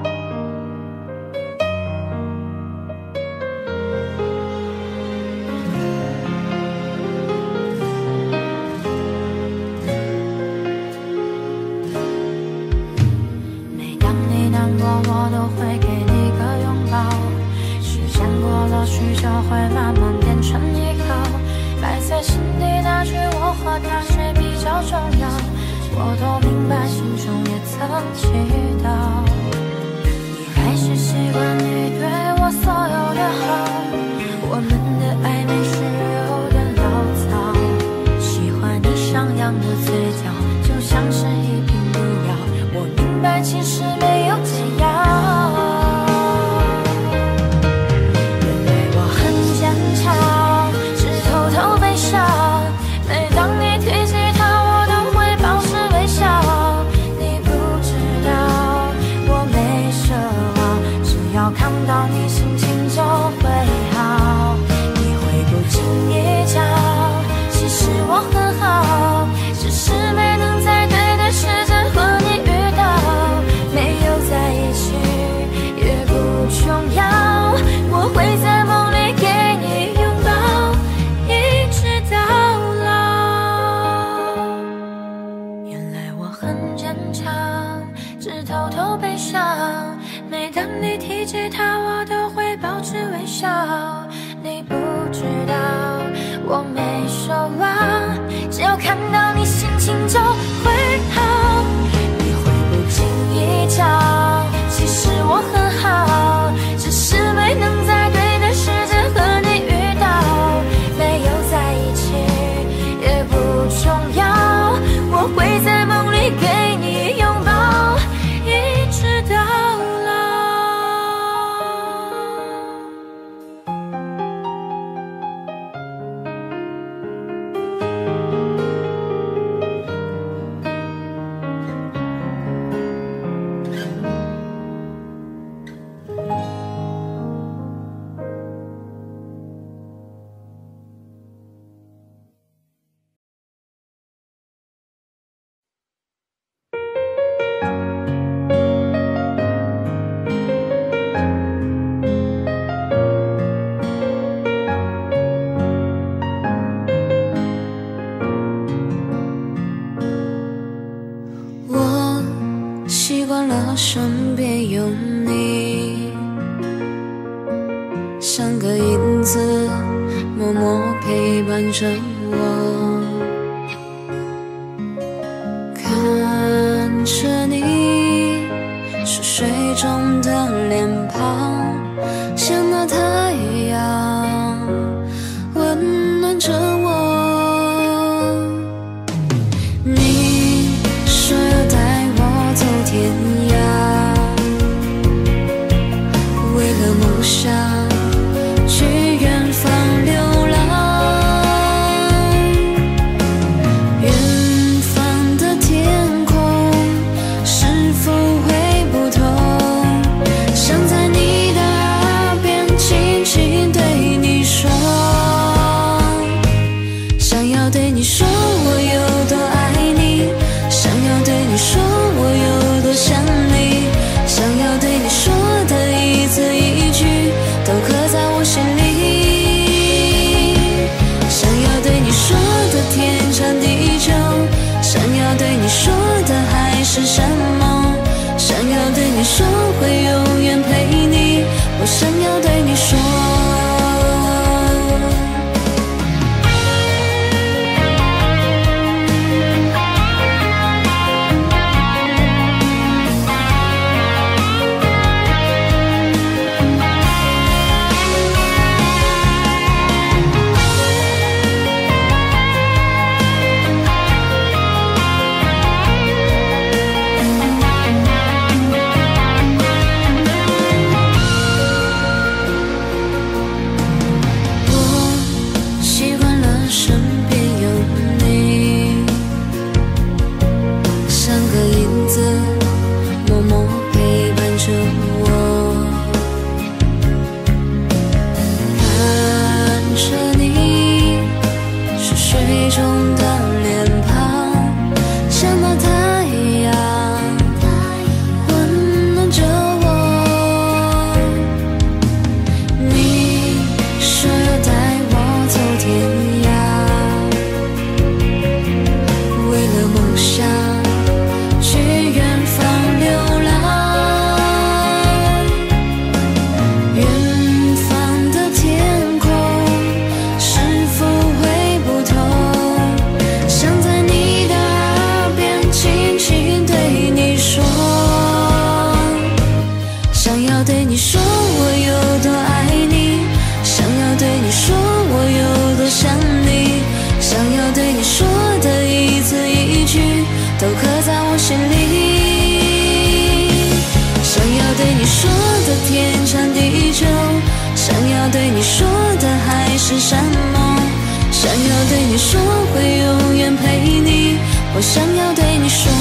每当你难过，我都会给你个拥抱。时间过了许久，会慢慢变成依靠。摆在心底那句我和他谁比较重要，我都明白，心中也曾祈祷。一开始习惯你对我所有的好，我们的暧昧是有点潦草。喜欢你上扬的嘴角，就像是一瓶毒药，我明白其实没有解药。原来我很坚强，只偷偷悲伤，每当你提起他我都会保持微笑。你不知道我没奢望，只要看到你心情就会好。你会不经意讲，其实我很好，只是没能在对的时间和你遇到。没有在一起也不重要，我会在梦里给你拥抱，一直到老。原来我很坚强，只偷偷悲伤，每当你提起他我都会保持微笑。你不知道我没奢望，只要看到你心情就会好。你会不经意讲，其实我很好，只是没能在对的时间和你遇到。没有在一起也不重要，我会在梦里给你拥抱，一直到老。我习惯了身边有你，像个影子默默陪伴着我。看着你熟睡中的脸庞，像那太阳温暖着我。你说要带我走天涯，为了梦想去远方流浪。 什么？想要对你说会永远陪你，我想要对你说，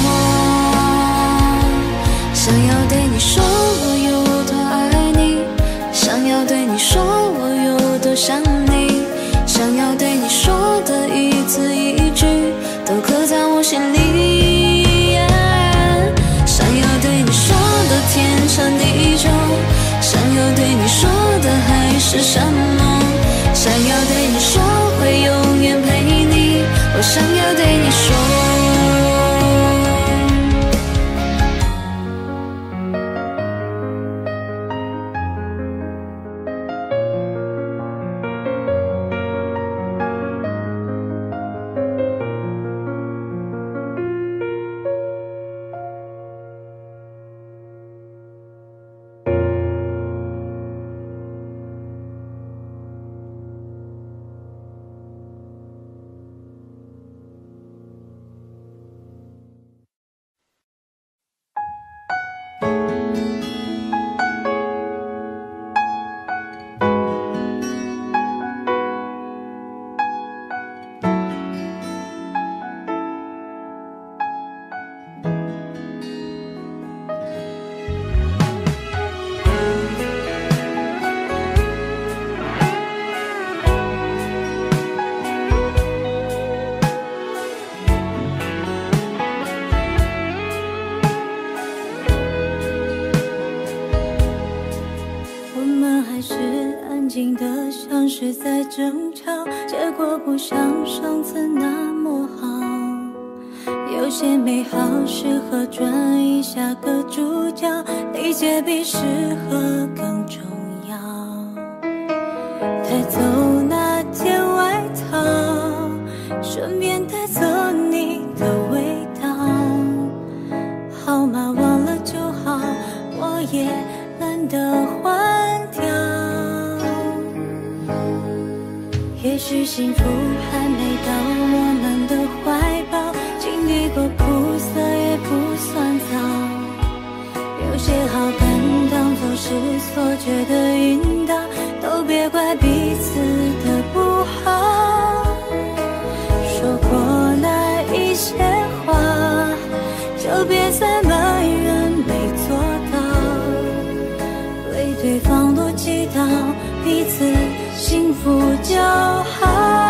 想要对你说我有多爱你，想要对你说我有多想你，想要对你说的一字一句都刻在我心里，想要对你说的天长地久，想要对你说的还是什么？想要对你说会永远陪你，我想要对你说。 是在争吵，结果不像上次那么好。有些美好适合转移下个主角，理解比适合更重要。带走那件外套，顺便带走你的味道。号码忘了就好，我也懒得换掉。也许幸福还没到我们的怀抱，经历过苦涩也不算早。有些好感当作是错觉的引导，都别怪彼此的不好。说过那一些话，就别再埋怨没做到，为对方多祈祷，彼此幸福就好。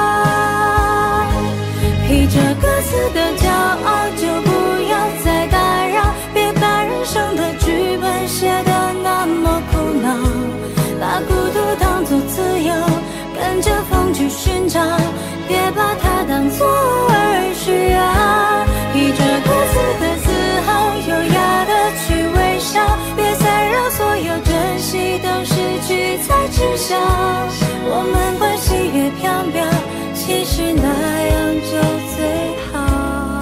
披着各自的骄傲，就不要再打扰，别把人生的剧本写得那么苦恼。把孤独当作自由，跟着风去寻找，别把它当作而需要。披着各自的自豪，优雅的去微笑，别再让所有珍惜都失去才知晓。我们关系越飘渺，其实那样就最好。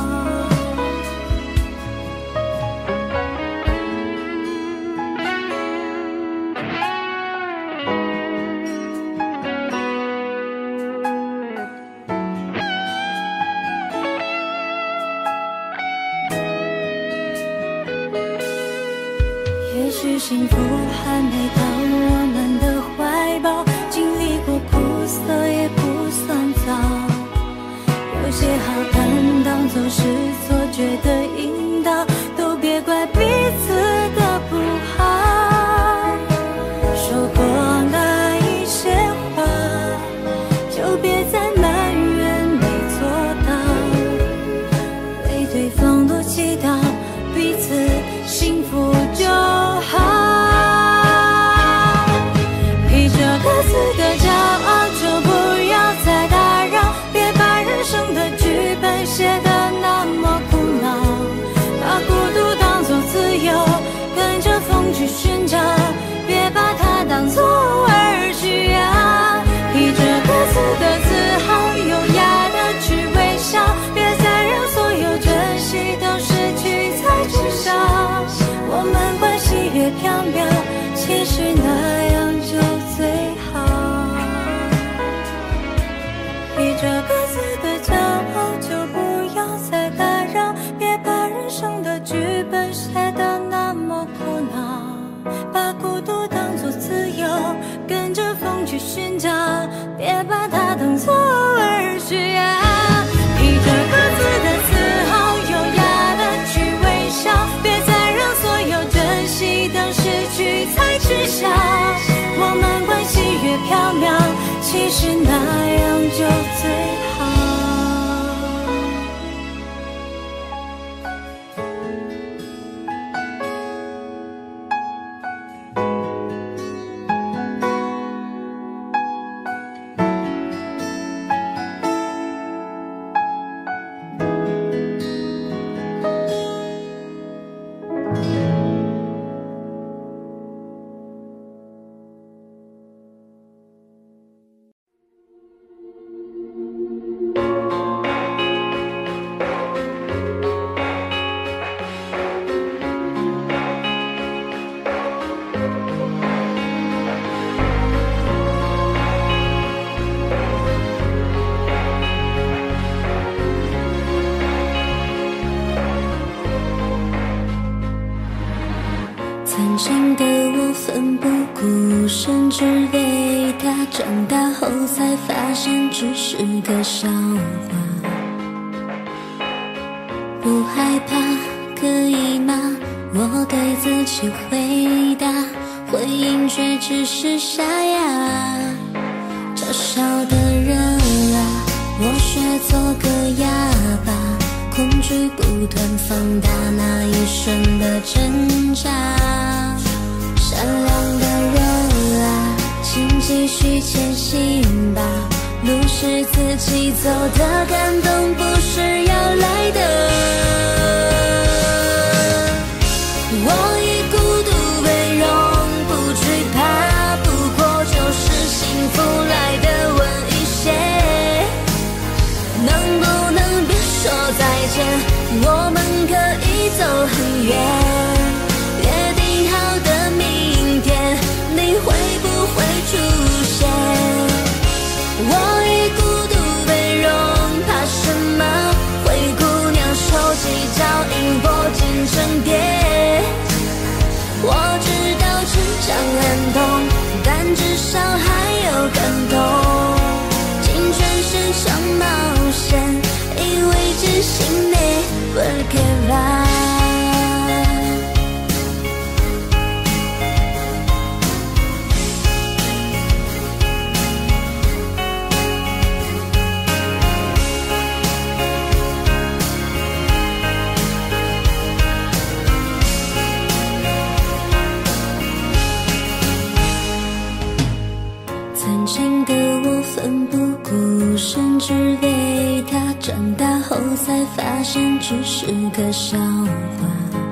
也许幸福还没到我们的怀抱，经历过苦涩也不算早。有些好感当作是错觉的引导，都别怪彼此的不好。说过那一些话，就别再埋怨没做到，为对方多祈祷，彼此幸福就好。披着各自的骄傲，就不要再打扰，别把人生的剧本写得那么苦恼。把孤独当作自由，跟着风去寻找，别把它当作而需要。披着各自的自豪，优雅的去微笑，别再让所有珍惜都失去才知晓。我们关系越飘渺，其实那样就最好。披着各自的骄傲，就不要再打扰，别把人生的剧本写得那么苦恼。把孤独当作自由，跟着风去寻找，别把其实那样就最好。曾经的我奋不顾身，只为他，长大后才发现只是个笑话。不害怕，可以吗？我对自己回答，回应却只是沙哑。嘲笑的人啊，我学做个哑巴，恐惧不断放大那一瞬的挣扎。善良的人啊，请继续前行吧，路是自己走的，感动不是要来的。我以孤独为荣，不惧怕，不过就是幸福来的晚一些。能不能别说再见，我们可以走很远。约定好的明天，你会不会出现？我以孤独为荣，怕什么？灰姑娘手机脚印拨进成蝶。我知道成长很痛，但至少还有感动。尽全身场冒险，因为真心你perché va。曾经的我奋不顾身，只为他，长大后才发现只是个笑话。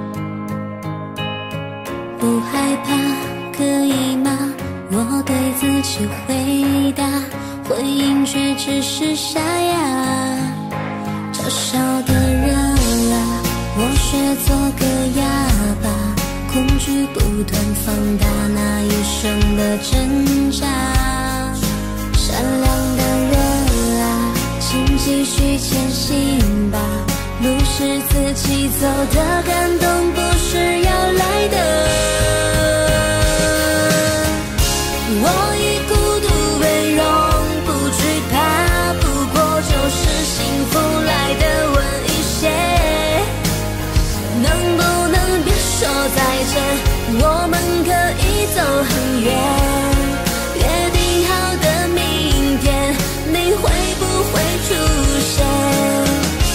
不害怕，可以吗？我对自己回答，回应却只是沙哑。嘲笑的人啊，我学做个哑巴，恐惧不断放大那一瞬的挣扎。善良的人啊，请继续前行吧，路是自己走的，感动不是要来的。我以孤独为荣，不惧怕，不过就是幸福来的晚一些。能不能别说再见，我们可以走很远。约定好的明天，你会不会出现？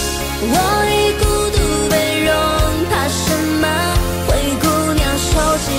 我以孤独为荣，怕什么？灰姑娘手机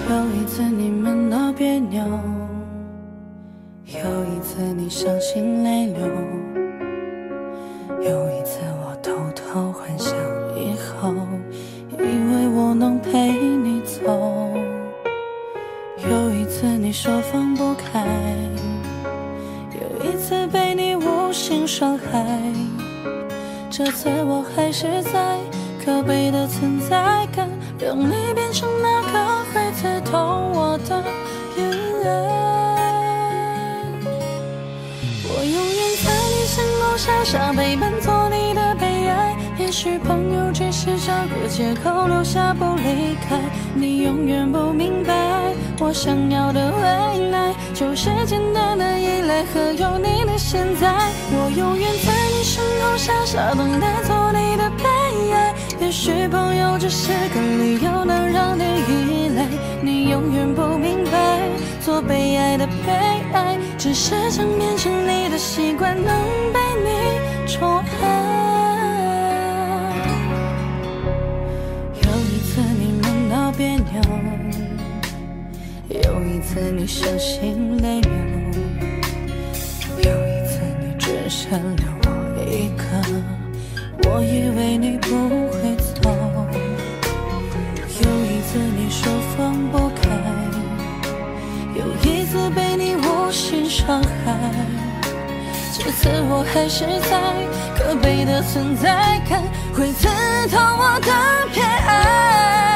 有一次你们闹别扭，有一次你伤心泪流，有一次我偷偷幻想以后，以为我能陪你走，有一次你说放不开，有一次被你无心伤害，这次我还是在可悲的存在感，让你变成那个会刺痛我的眼泪。我永远在你身后傻傻陪伴，做你的悲哀。也许朋友只是找个借口留下不离开，你永远不明白，我想要的未来就是简单的依赖和有你的现在。我永远在你身后傻傻等待，做你的悲哀。也许朋友只是个理由能让你依赖，你永远不明白，做被爱的悲哀，只是想变成你的习惯，能被你宠爱。有一次你们闹别扭，有一次你伤心泪流，有一次你只剩留我一个，我以为你不会走，有一次你说放不开，有一次被你无心伤害，这次我还是在可悲的存在感，会刺痛我的偏爱。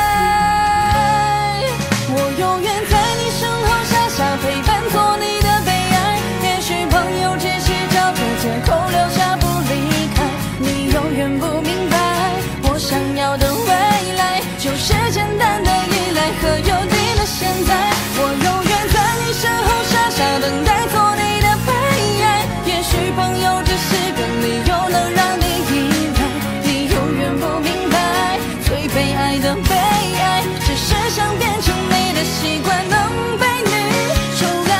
我永远在你身后傻傻陪伴，做你的悲哀。也许朋友只是找个借口留下不离开，你永远不明白，我想要的未来就是简单的依赖和有你的现在。我永远在你身后傻傻等待，做你的悲哀。也许朋友只是个理由能让你依赖，你永远不明白，最悲哀的悲哀只是想变成你的习惯，能被你宠爱。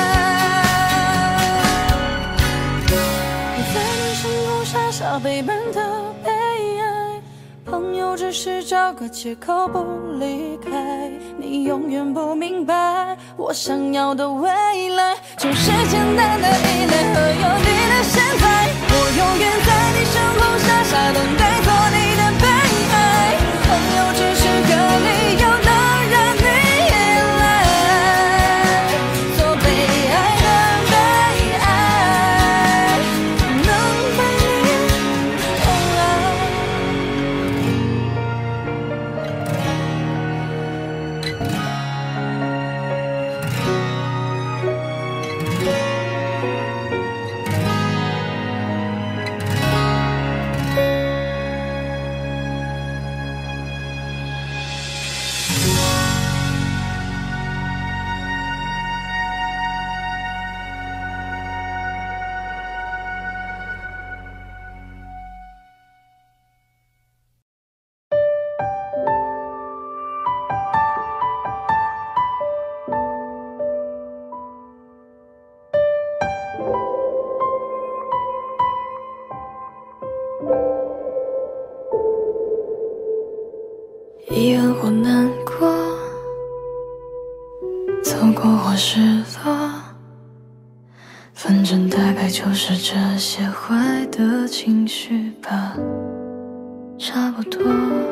我在你身后傻傻陪伴的悲哀，朋友只是找个借口不离开，你永远不明白，我想要的未来就是简单的依赖和有你的现在。我永远在你身后傻傻等待，做你的悲哀。朋友只是个理由能让你依赖，做被爱的悲爱，能被你宠遗憾或难过，走过或失落，反正大概就是这些坏的情绪吧，差不多。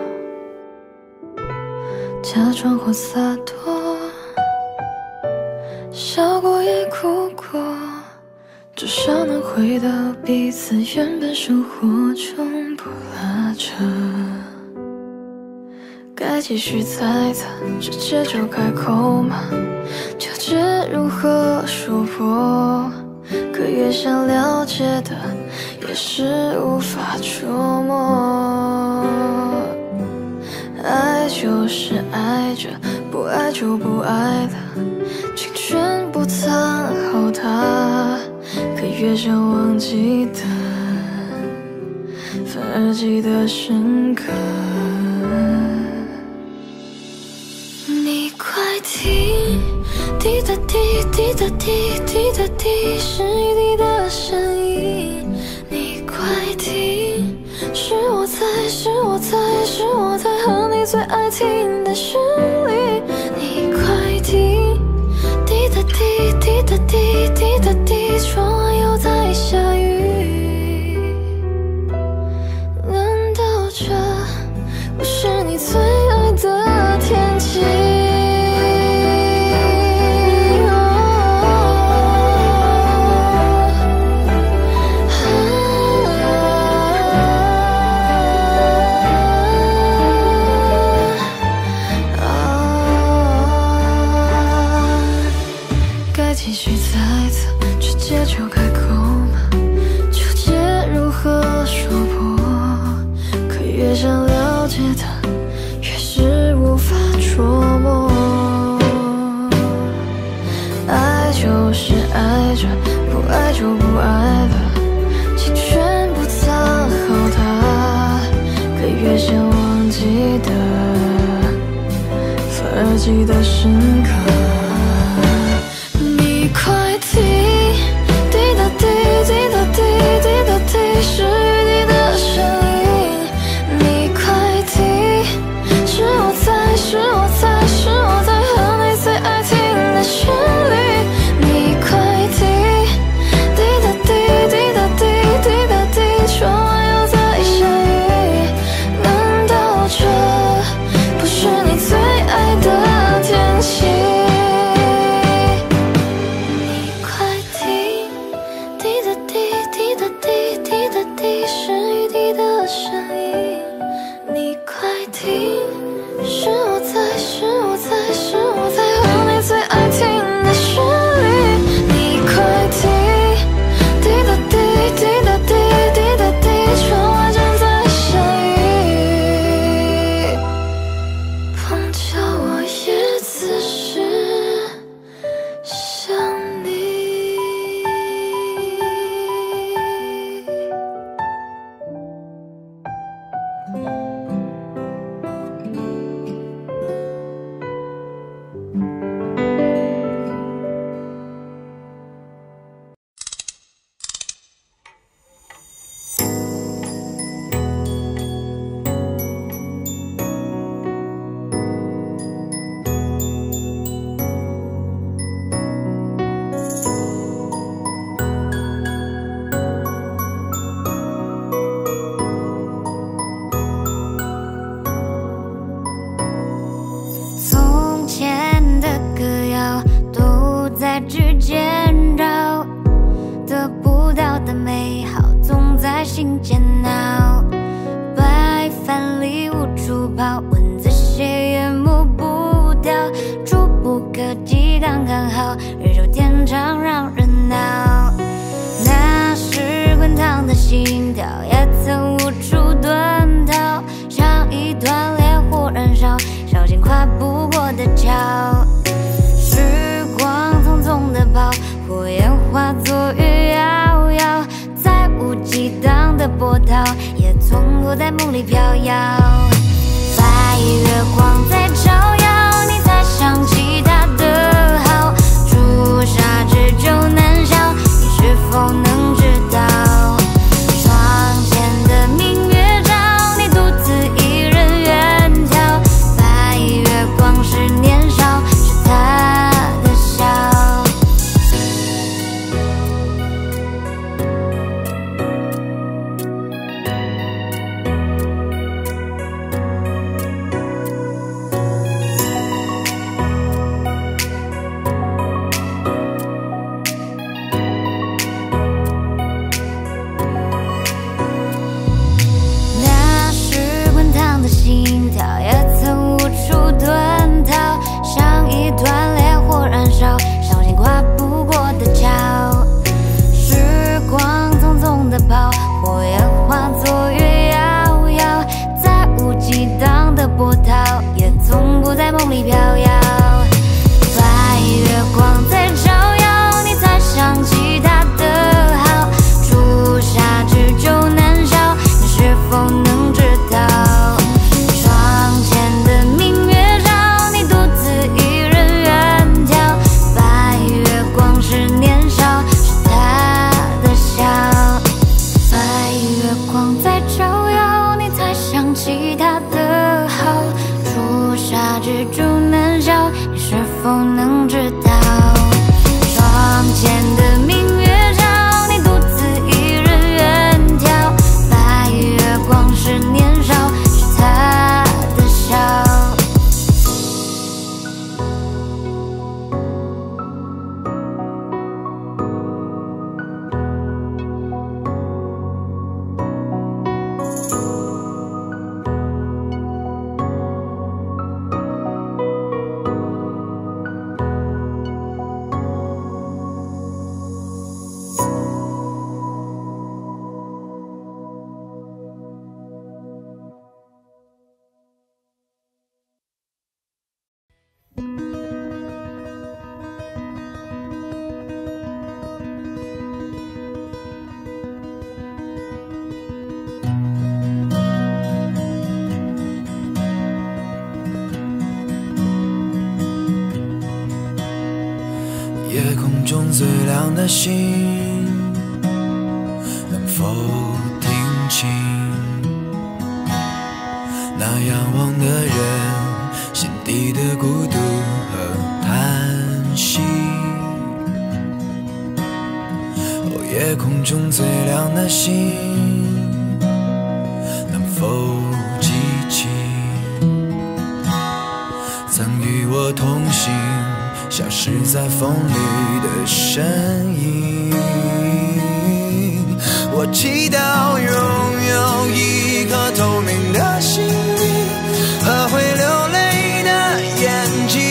假装或洒脱，笑过也哭过，至少能回到彼此原本生活中，不拉扯。该继续猜测，直接就开口嘛，纠结如何说破，可越想了解的，也是无法捉摸。爱就是爱着，不爱就不爱了，请全部藏好它，可越想忘记的，反而记得深刻。你快听，滴答滴，滴答滴，滴答滴，是雨滴的声音。你快听，是我在，是我在，是我在和你最爱听的旋律。你继续猜测，直接就开口嘛，纠结如何说破，可越想了解他，越是无法捉摸。爱就是爱着，不爱就不爱吧，请全部藏好它，可越想忘记的，反而记得深刻。你快听，滴答滴，滴答滴，滴答滴，是雨滴的声音。你快听，是我在，是我在，是我在和你最爱听的旋律。你快听，滴答滴，滴答滴，滴答滴，窗外又在下雨。难道这不是你最爱的天气？你快听，滴答滴，滴答滴，滴答滴，是雨滴的声音。你快听，是我在，是我在，是我在和你最爱听的旋律。你快听，滴答滴，滴答滴，滴答滴，窗外正在下雨，碰巧我也此时想你。 从前的歌谣都在指尖绕，得不到的美好总在心间闹。白饭里无处跑，蚊子血也抹不掉，触不可及刚刚好，日久天长让人恼。那时滚烫的心跳也曾无处遁逃，像一团烈火燃烧，烧尽跨不过的桥。时光匆匆地跑，火焰化作雨遥遥，再无激荡的波涛，也从不在梦里飘摇。白月光在照耀，你才想起他的好，朱砂痣就难消，你是否能知道？窗前的明月照，你独自一人远眺，白月光是年少，是他的笑。那时滚烫的心跳也曾无处遁逃，像一团烈火燃烧，烧尽跨不过的桥。时光匆匆地跑，火焰化作雨遥遥，再无激荡的波涛，也从不在梦里飘摇。白月光在照耀，你才想起他的好，朱砂痣就难消，你是否能知道？窗前的明月照，你独自一人远眺，白月光是年少，是他的笑。白月光在照耀，你才想起他的好，朱砂痣就难消，你是否能知道？窗前的明月照，你独自一人远眺，白月光是年少，是他的笑。 夜空中最亮的星，能否听清那仰望的人心底的孤独和叹息？夜空中最亮的星，能否记起曾与我同行消失在风里的身影？我祈祷拥有一颗透明的心灵和会流泪的眼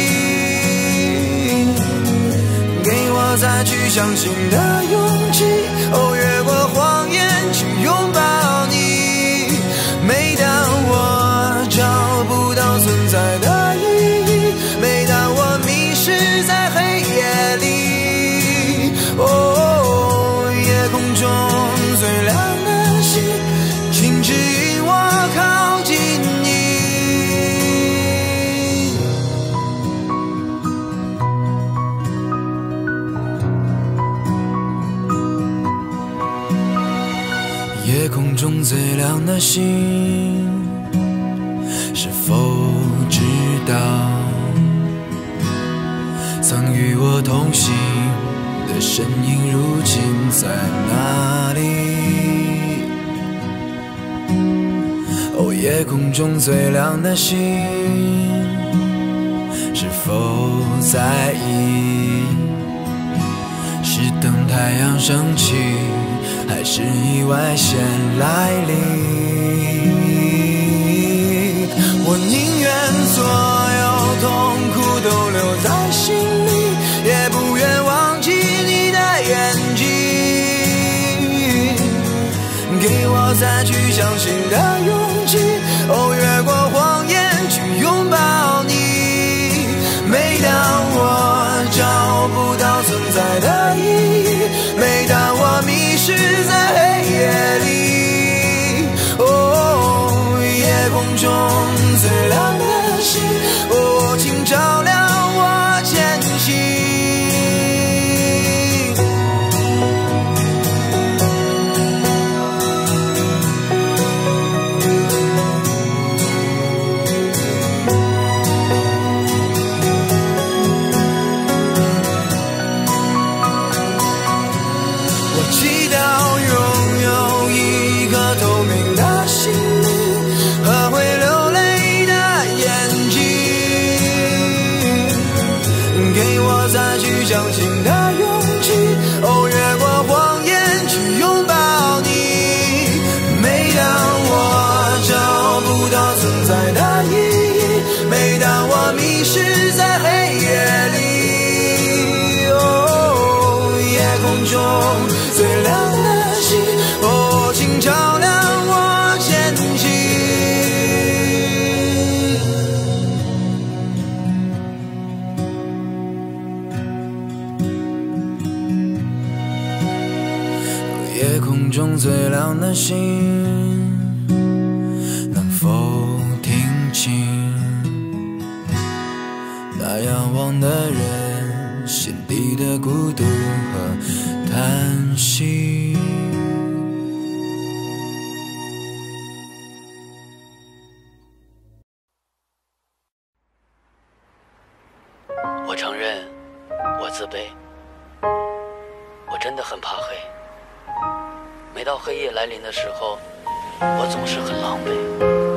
睛，给我再去相信的勇气，越过谎言去拥抱你。每当我找不到存在的意义，每当我迷失在黑夜里，夜空中最亮的星，请指引我靠近你。夜空中最亮的星，是否知道曾与我同行的身影如今在哪里？夜空中最亮的星，是否在意是等太阳升起，还是意外先来临？我宁愿所有痛苦都留在心里，也不愿忘记你的眼睛，给我再去相信的勇气，越过谎言去拥抱你。每当我找不到存在的意义，每当我迷失在黑夜里，夜空中最亮的星，请照亮我前行。相信的勇气，越过谎言去拥抱你。每当我找不到存在的意义，每当我迷失在黑夜里，夜空中最亮的星，请照亮我前行。夜空中最亮的星，能否听清那仰望的人心底的孤独和叹息？ 我承认，我自卑，我真的很怕黑。每到黑夜来临的时候，我总是很狼狈。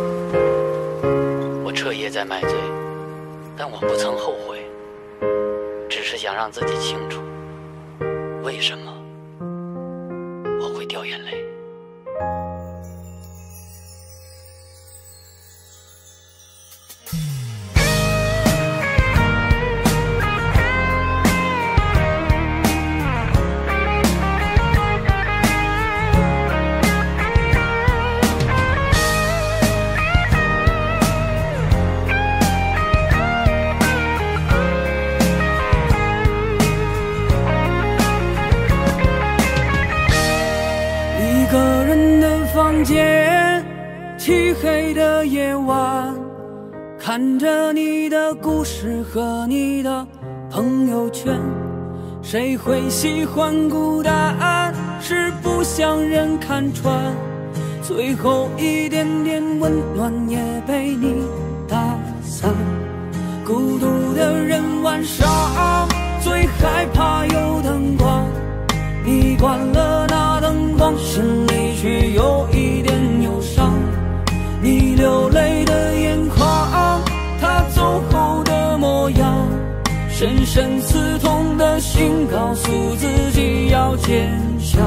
我彻夜在买醉，但我不曾后悔，只是想让自己清楚，为什么我会掉眼泪。 房间，漆黑的夜晚，看着你的故事和你的朋友圈， 谁会喜欢孤单？是不想人看穿，最后一点点温暖也被你打散。孤独的人晚上最害怕有灯光，你关了那灯光，心里却有一点忧伤。你流泪的眼眶，他走后的模样，深深刺痛的心告诉自己要坚强。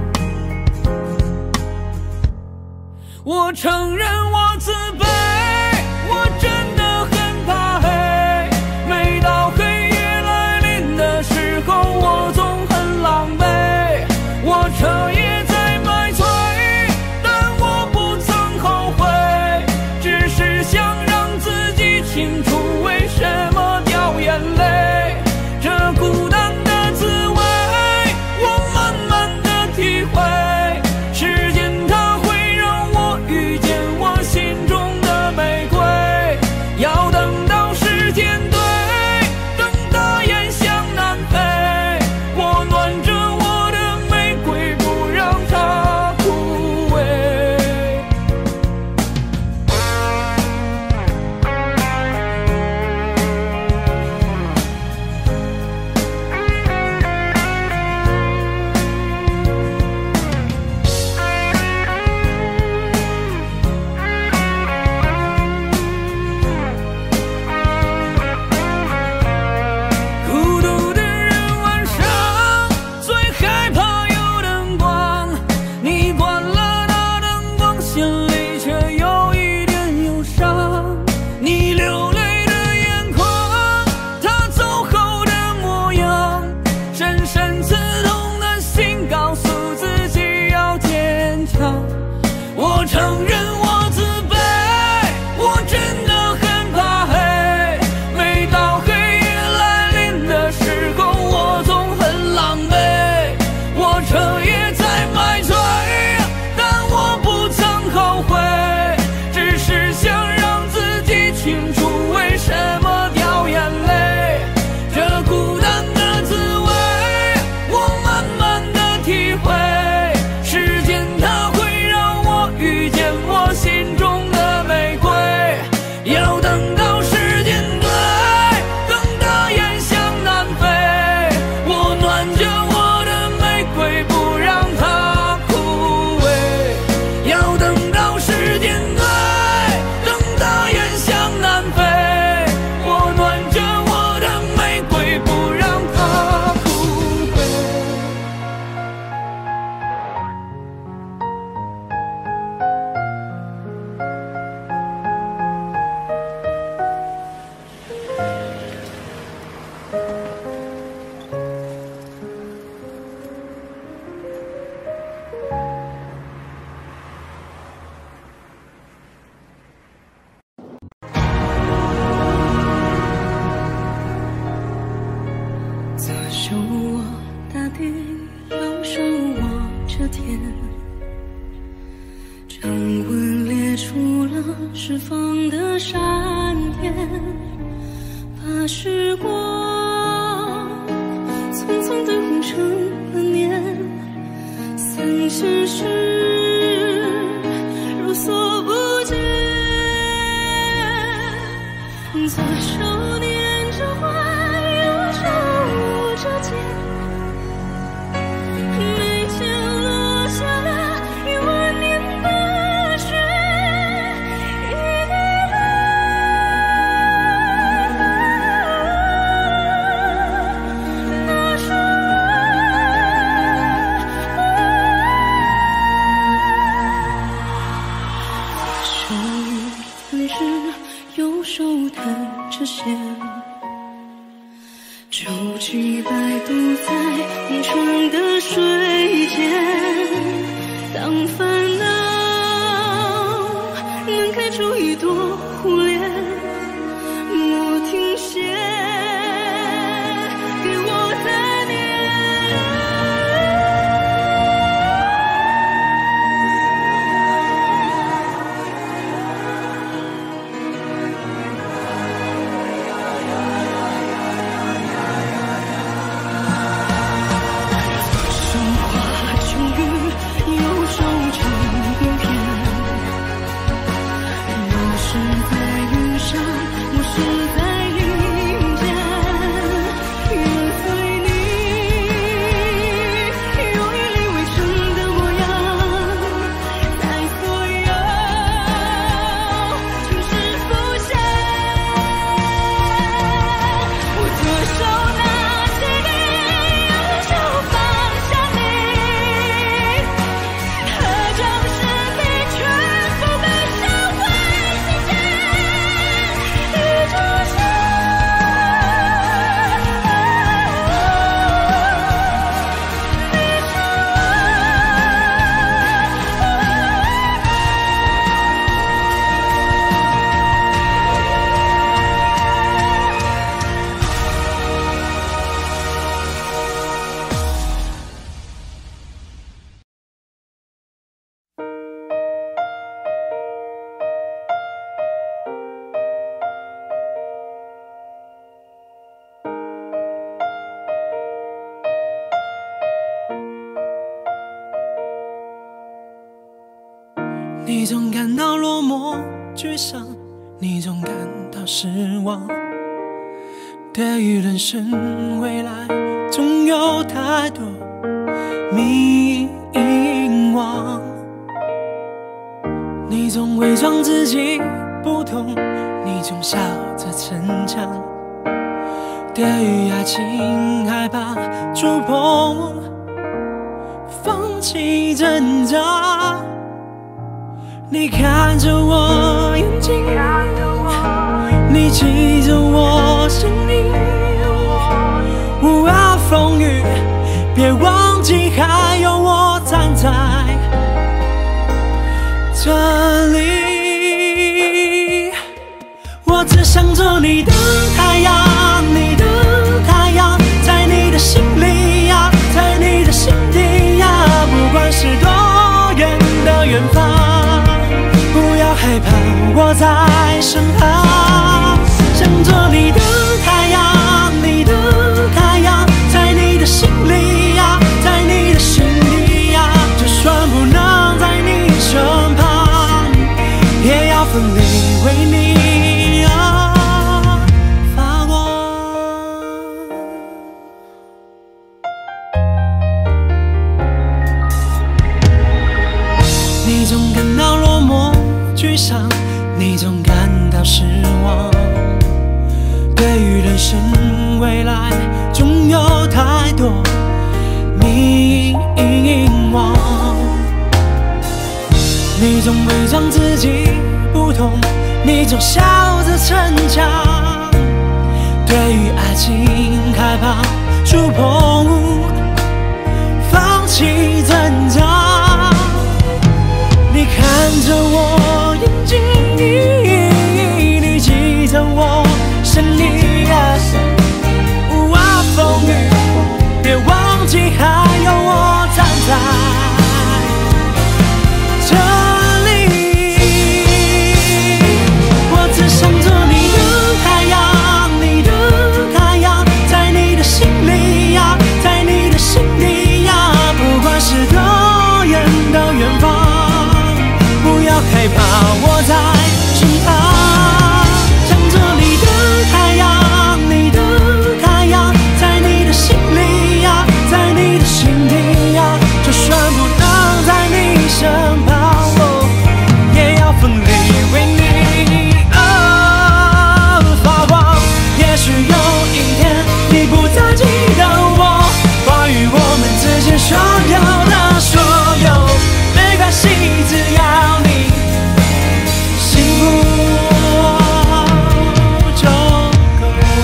我承认我自卑，我真的很怕黑，每到黑夜来临的时候，我总很狼狈。我彻夜在买醉，但我不曾后悔，只是想让自己清楚为什么掉眼泪。这孤单的滋味，我慢慢的体会，时间它会让我遇见我心中的玫瑰。要等到时间对，等到炎香南飞，我暖着我的玫瑰，不让它枯萎。孤独的人晚上最害怕有灯光，你关了那灯光，心里却有一点忧伤。你流泪的眼眶，他走后的模样，深深刺痛的心告诉自己要坚强。我承认我自卑，我真的很怕黑，每到黑夜来临的时候，我总很狼狈。我彻夜在买醉，但我不曾后悔，只是想让自己清楚为什么掉眼泪。这孤单的滋味，我慢慢的体会，时间它会让我遇见我心中的玫瑰。要等到时间对，等到炎香南飞，我暖着我的玫瑰，不让它枯萎。要等到时间对，等到炎香南飞，我暖着我的玫瑰，不让它枯萎。 左手握大地，右手握着天，掌纹裂出了释放的闪电，把时光匆匆地红成了年，三世事如所不见。左手捻着花，右手握着剑，眉间落下了10000年的雪，一滴泪，那是我。手弹指，右手弹着弦，舟楫摆渡在红窗的水间。当烦恼能开出一朵湖莲，莫停歇，给我再念。 你总感到落寞沮丧，你总感到失望，对于人生未来总有太多迷惘，你总伪装自己不懂，你总笑着逞强，对于爱情害怕触碰，放弃挣扎。你看着我眼睛，你记着我声音，无论风雨，别忘记还有我站在这里。我只想做你的太阳，你的太阳，在你的心里呀，在你的心底呀，不管是多远的远方，不要害怕，我在身旁。想做你的太阳，你的太阳，在你的心里呀，在你的心底呀，就算不能在你身旁，也要奋力为你发光。你总感到落寞沮丧，你总感到失望，对于人生未来总有太多迷惘，你总伪装自己不懂，你总笑着逞强，对于爱情害怕触碰，放弃挣扎。你看着我眼睛，你记着我声音啊，无啊风雨，别忘记还有我站在这里。我只想做你的太阳，你的太阳，在你的心里呀，在你的心底呀，不管是多远的远方，不要害怕，我在身旁。想做你的太阳，你的太阳，在你的心里呀，在你的心底呀，就算不能在你身旁，也要奋力为你发光。也许有一天你不再记得我，关于我们之间所有的所有，没关系，只要你幸福就够。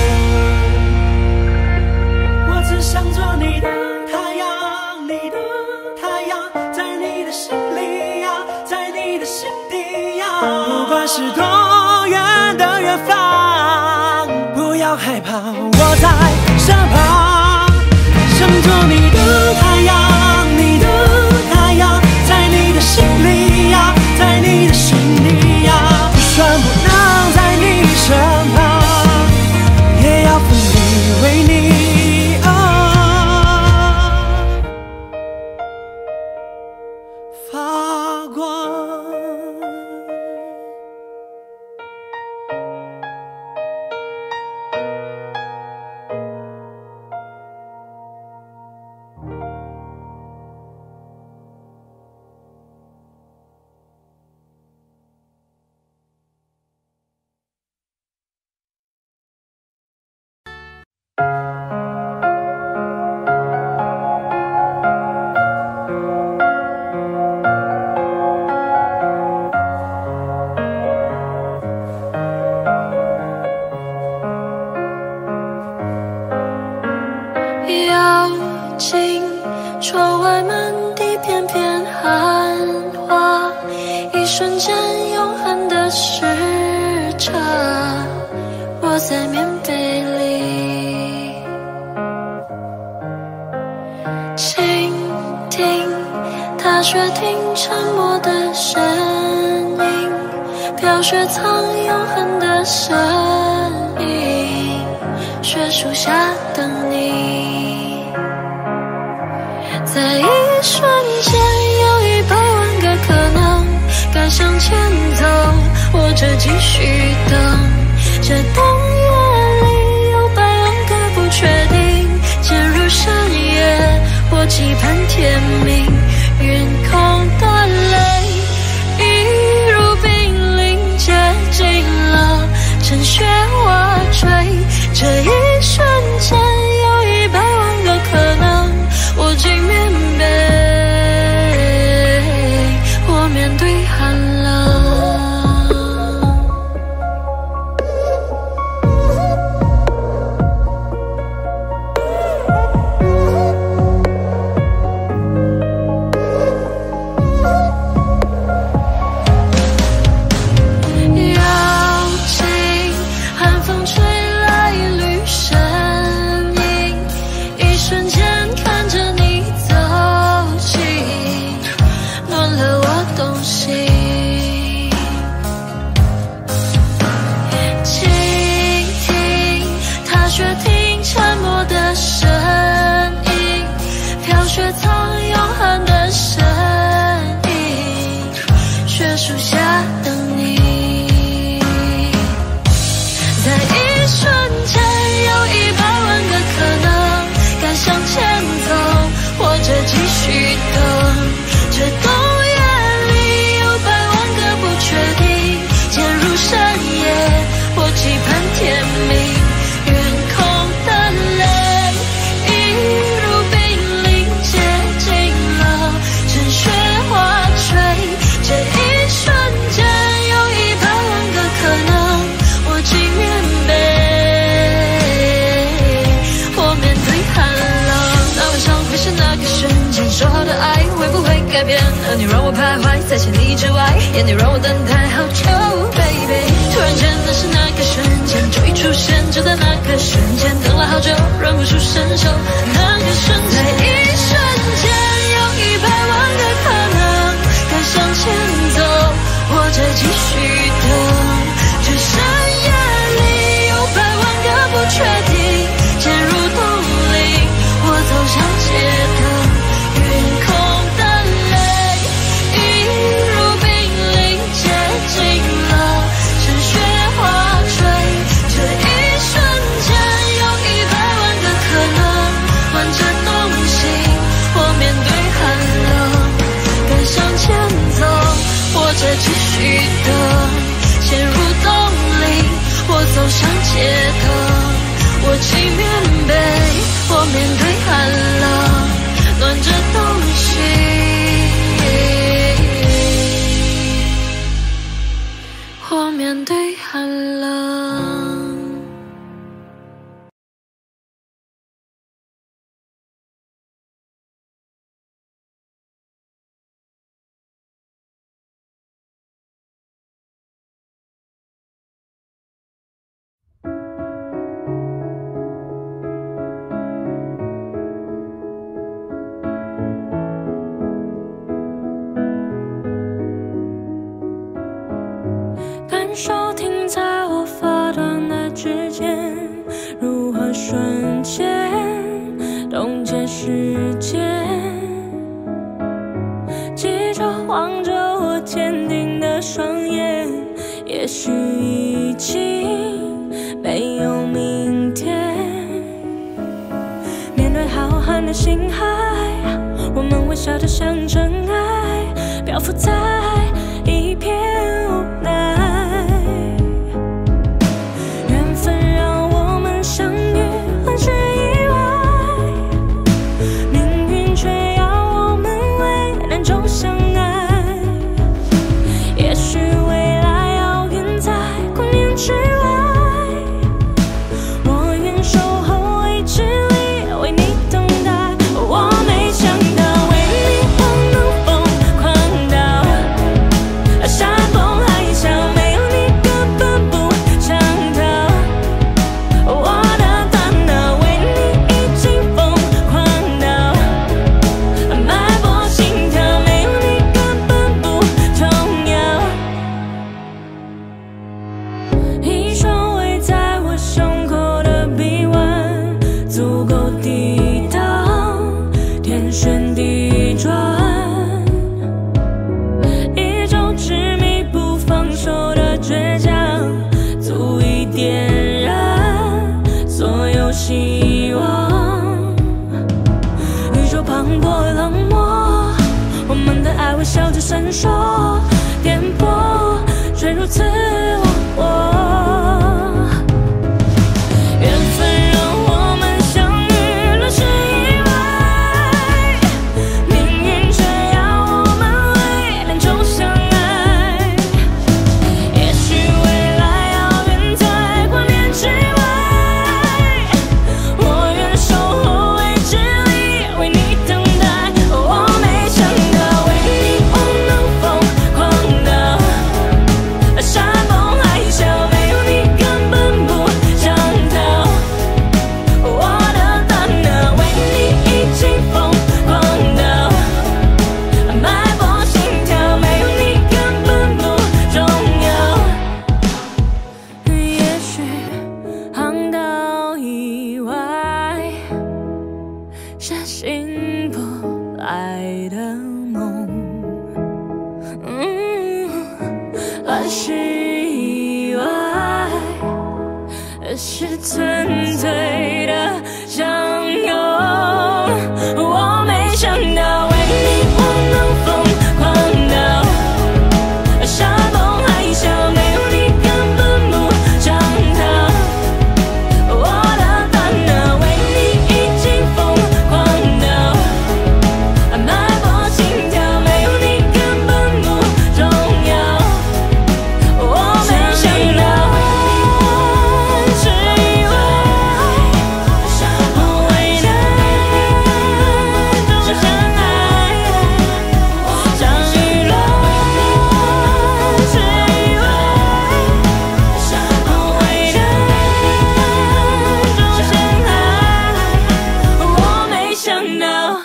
我只想做你的太阳，你的太阳，在你的心里呀，在你的心底呀，不管是多远的远方，不要害怕，我在身旁。想做你的太阳，你的太阳，在你的心里呀，在你的心底呀，就算不能在你身旁，也要奋力为你发光。 妖精，窗外满地片片寒花，一瞬间永恒的时差，窝在棉被里，倾听踏雪听沉默的声音，飘雪藏永恒的声音，雪树下等你，在一瞬间有100万个可能， 该向前走，或者继续等。这冬夜里有百万个不确定，渐入深夜，或期盼天明。云空的泪一如冰凌，接近了趁雪瓦坠。这一瞬间有100万个可能，我竟面背，我面对寒冷。树下等你，在一瞬间有100万个可能，该向前走，或者继续等。这冬夜里有100万个不确定，渐入深夜，或期盼天明。远空的泪一如冰凌，接近了趁雪花坠。这一瞬间有100万个可能，我竟面背，我面对寒冷。那晚上会是那个瞬间，说好的爱会不会改变？而你让我徘徊在千里之外，眼你让我等待好久 ，baby。突然间那是那个瞬间，终于出现，就在那个瞬间，等了好久，忍不住伸手，那个瞬间，在一瞬间有100万个可能。该向前走，或者继续等。这深夜里有100万个不确定，渐入冬令，我走向街灯。云空的泪一如冰凌，接近了趁雪花坠。这一瞬间有100万个可能，换着东西，我面对寒冷。该向前走，或者继续等。陷入冬令，我走向街灯。我竟面背，我面对寒冷，暖着东西，我面对寒冷。感受停在我发端的指尖，如何瞬间冻结时间？记着望着我坚定的双眼，也许已经没有明天。面对浩瀚的星海，我们微笑得像真爱，漂浮在一片无奈。我没想到为你。 冷漠，我们的爱微笑着闪烁，颠簸却如此我。缘分让我们相遇，乱世意外，命运却要我们为两种相爱。也许未来遥远在光年之外，我愿守候未知里为你等待。我没想到为你我能疯狂到山崩海啸，没有你根本不想逃。我的大脑为你已经疯狂到脉搏心跳，没有你根本不重要。也许航道以外是醒不来的梦，乱世以外是纯粹的相拥。我没想到为你我能疯狂到山崩海啸，没有你根本不想逃。我的大脑为你已经疯狂到脉搏心跳，没有你根本不重要。我没想到是意外，为难中相爱，相遇了是意外，为难中相爱，我没想到。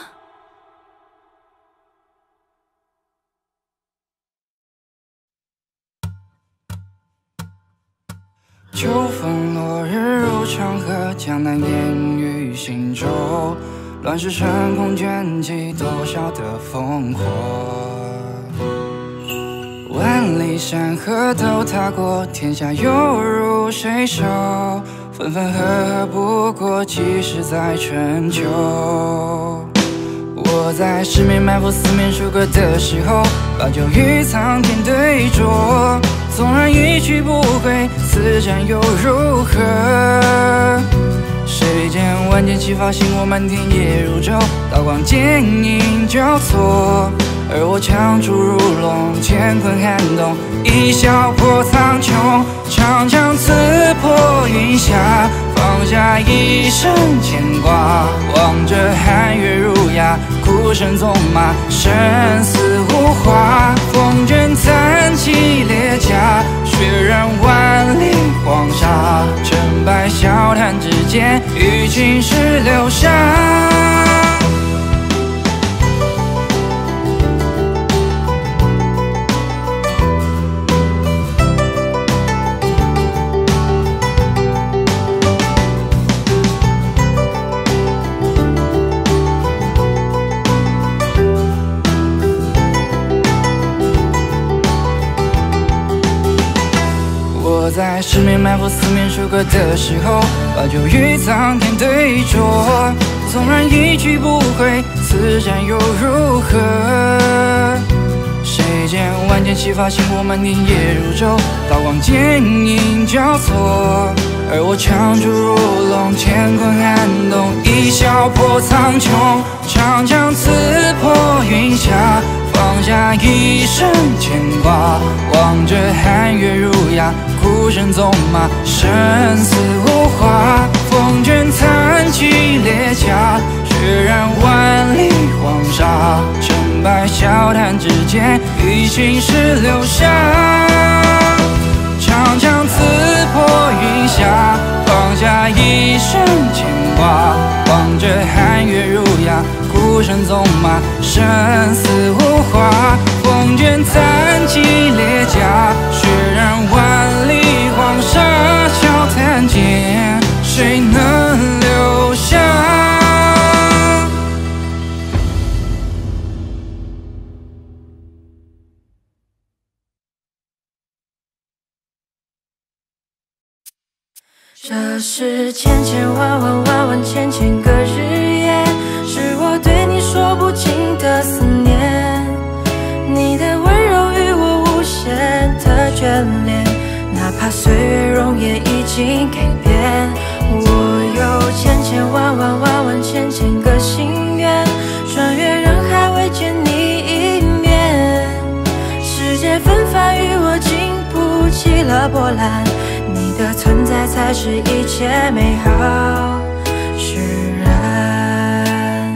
秋风落日入长河，江南烟雨行舟，乱世成空卷起多少的烽火。万里山河都踏过，天下又如谁手？分分合合不过几时在春秋。我在十面埋伏四面楚歌的时候，把酒与苍天对酌。纵然一去不回，此战又如何？谁见万箭齐发，星火满天夜如昼，刀光剑影交错。而我枪出如龙，乾坤撼动，一笑破苍穹。长枪刺破云霞，放下一生牵挂。望着寒月如牙，孤身纵马，生死无花。风卷残骑列甲，血染万里黄沙。成败笑谈之间，与青史留下。我在十面埋伏四面楚歌的时候，把酒与苍天对酌。纵然一去不回，此战又如何？谁见万箭齐发，星火满天夜如昼，刀光剑影交错。而我枪出如龙，乾坤撼动，一笑破苍穹。长枪刺破云霞，放下一生牵挂。望着寒月如牙，孤身纵马，生死无花。风卷残骑列甲，血染万里黄沙。成败笑谈之间，与青史留下。长枪刺破云霞，放下一生牵挂。望着寒月如牙，孤身纵马，生死无花。风卷残骑列甲，血染万里黄沙。笑谈间，谁能留下？ 这是千千万万万万千千个日夜，是我对你说不清岁月容颜已经改变。我有千千万万万万千千个心愿，穿越人海为见你一面。世界纷繁与我经不起了波澜，你的存在才是一切美好释然。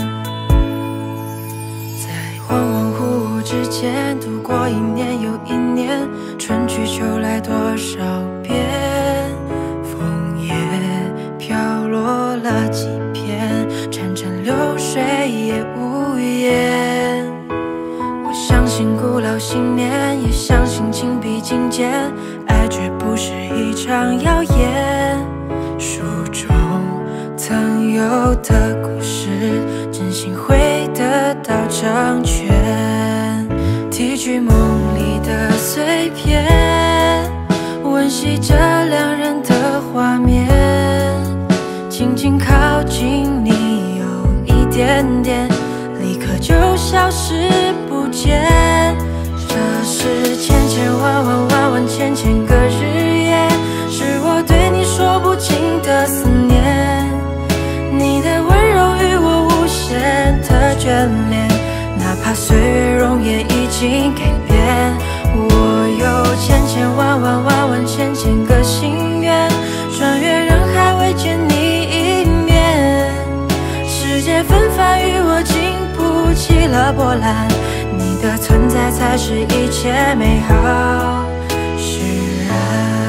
在恍恍惚惚之间度过一年又一年，春去秋来多少遍，枫叶飘落了几片，潺潺流水也无言。我相信古老信念，也相信情比金坚，爱绝不是一场谣言。书中曾有的故事，真心会得到成全。提取梦里的碎片，温习着两人的画面，轻轻靠近你有一点点，立刻就消失不见。这是千千万万万万千千个日夜，是我对你说不尽的思念。你的温柔与我无限的眷恋，哪怕岁月容颜已经改变。我有千千万万万万千千个心愿，穿越人海为见你一面。世界纷繁与我经不起了波澜，你的存在才是一切美好释然。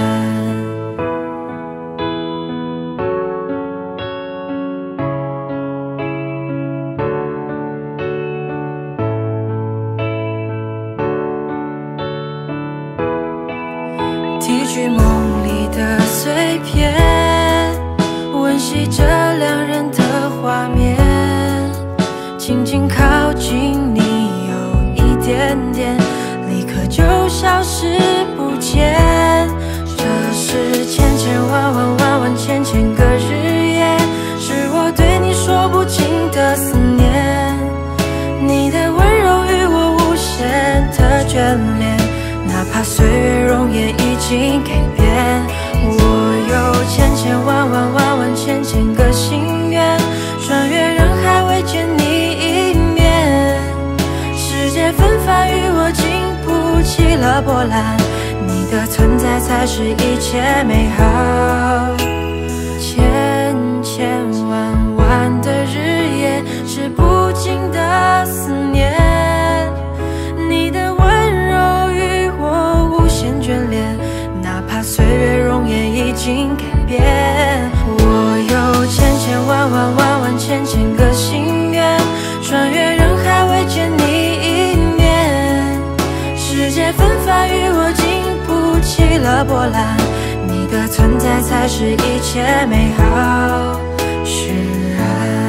提取梦里的碎片，温习着两人的画面，轻轻靠近你有一点点，立刻就消失不见。这是千千万万万万千千个日夜，是我对你说不尽的思念。你的温柔与我无限的眷恋，哪怕岁月容颜已经改变。我有千千万万万万千千个心愿，穿越人海为见你一面。世界纷繁与我经不起了波澜，你的存在才是一切美好。千千万万的日夜，是不尽的思念。你的温柔与我无限眷恋，哪怕岁月容颜已经改变。我有千千万万万万千千个心愿，穿越人海为见你一面。世界纷繁与我经不起了波澜，你的存在才是一切美好释然。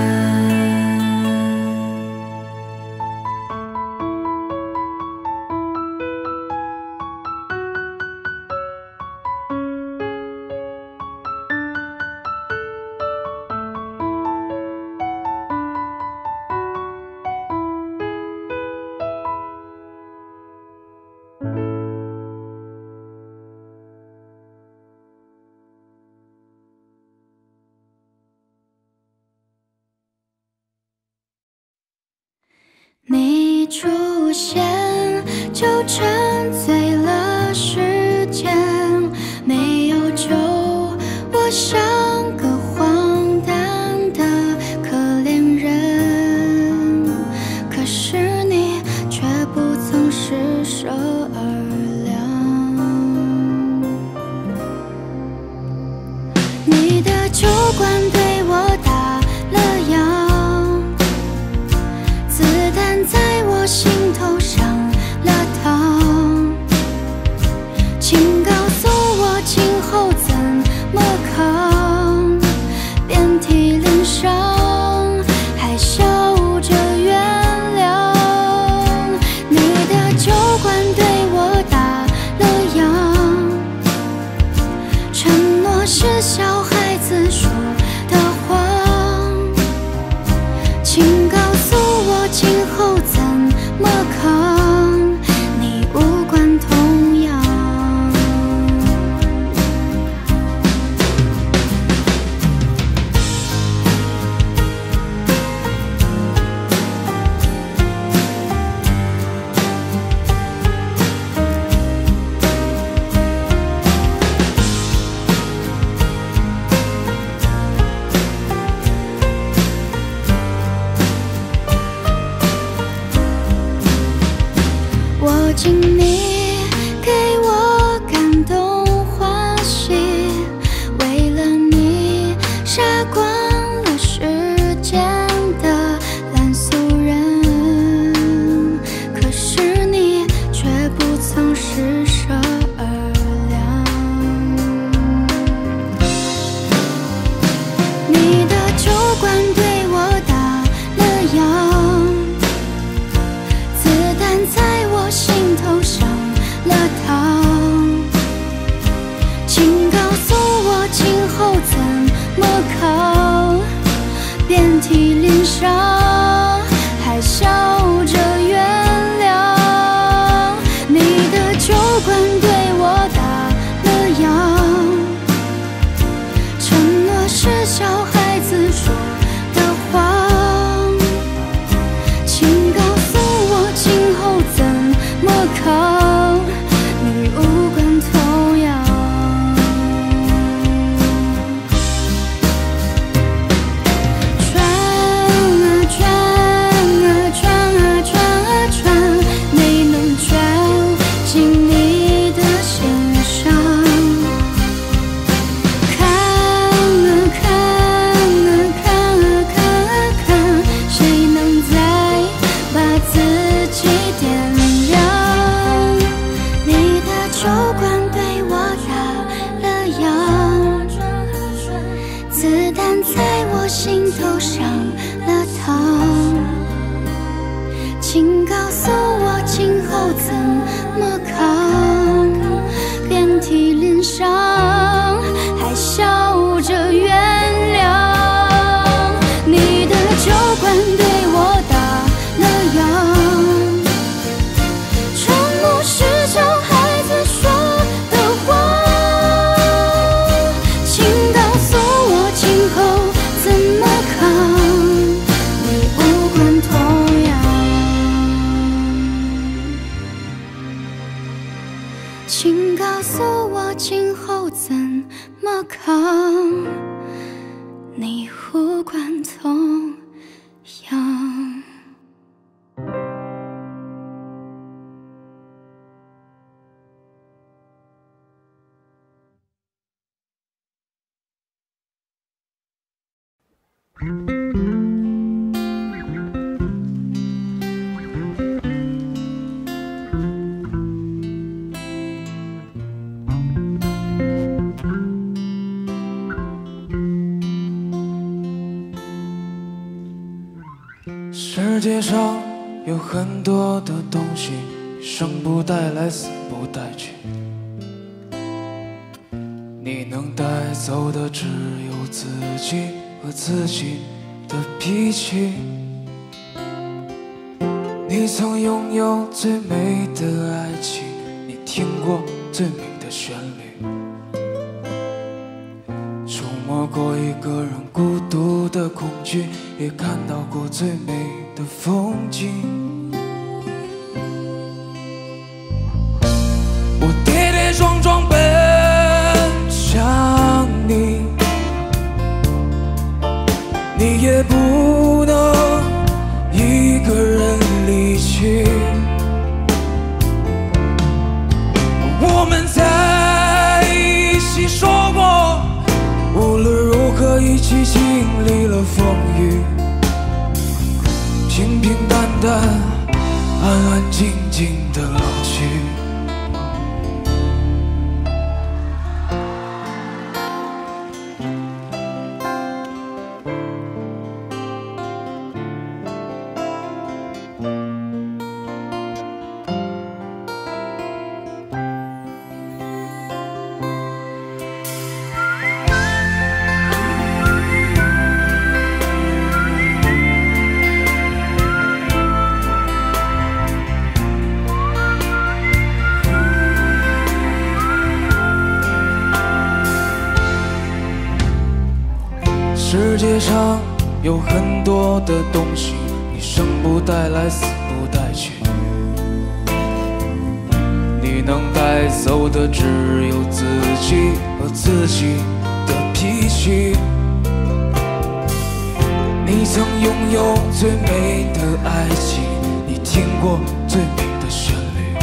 你出现就沉醉了时间，没有救，我像个荒诞的可怜人，可是你却不曾施舍而凉。你的酒馆对我打了烊，子弹在我心头上脸上，还笑着原谅。你的酒馆对我打了烊，承诺是小孩子说的谎，请告诉我今后怎么扛，你无关痛痒。转啊转啊转啊转啊转，没能转进你的线上。看啊看啊看啊看啊看，谁能再把自己点亮？你的酒馆对我打了烊，子弹在我心头上了膛，请告诉我今后怎么扛？遍体鳞伤，还笑着原谅。你的酒馆对我打了烊，承诺是小孩子说的谎，请告诉我今后怎么扛，你无关痛痒。请告诉我今后怎么扛，你无关痛痒。 世界上有很多的东西，生不带来，死不带去。你能带走的只有自己和自己的脾气。你曾拥有最美的爱情，你听过最美的旋律，触摸过一个人孤独的恐惧，也看到过最美的风景。我跌跌撞撞奔向你，你也不能一个人离去。我们在一起说过，无论如何一起经历了风雨，平平淡淡，安安静静的老去。世界上有很多的东西，你生不带来，死不带去。你能带走的只有自己和自己的脾气。你曾拥有最美的爱情，你听过最美的旋律，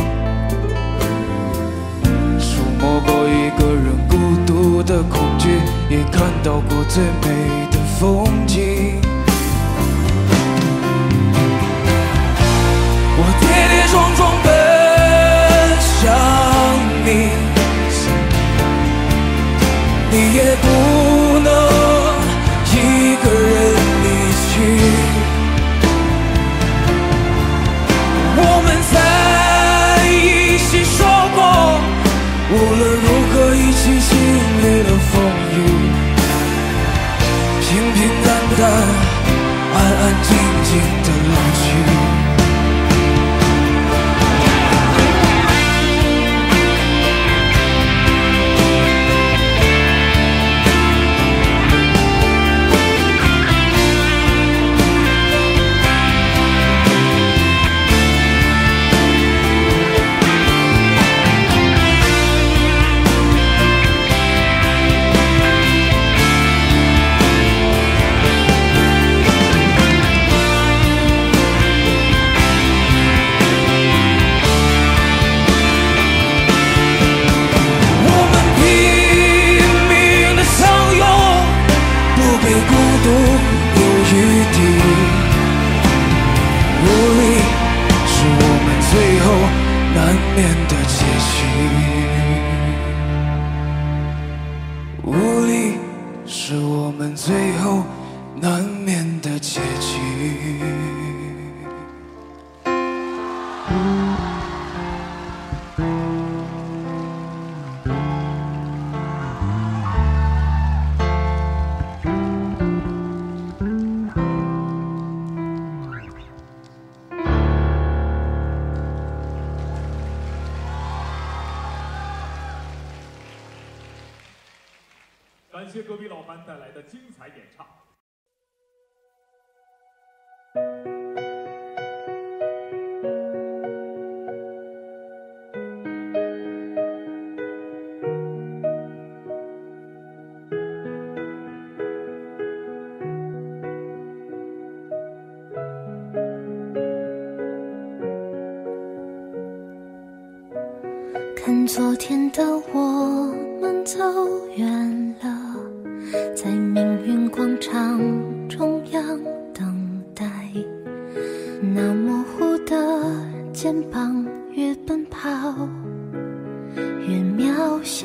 触摸过一个人孤独的恐惧，也看到过最美的风景。我跌跌撞撞奔向你，你也不能一个人离去。我们在一起说过，无论如何一起经历了风雨，平平淡淡，安安安静静的老去。无力是我们最后难免的结局。 感谢隔壁老樊带来的精彩演唱。 看昨天的我们走远了，在命运广场中央等待，那模糊的肩膀越奔跑越渺小。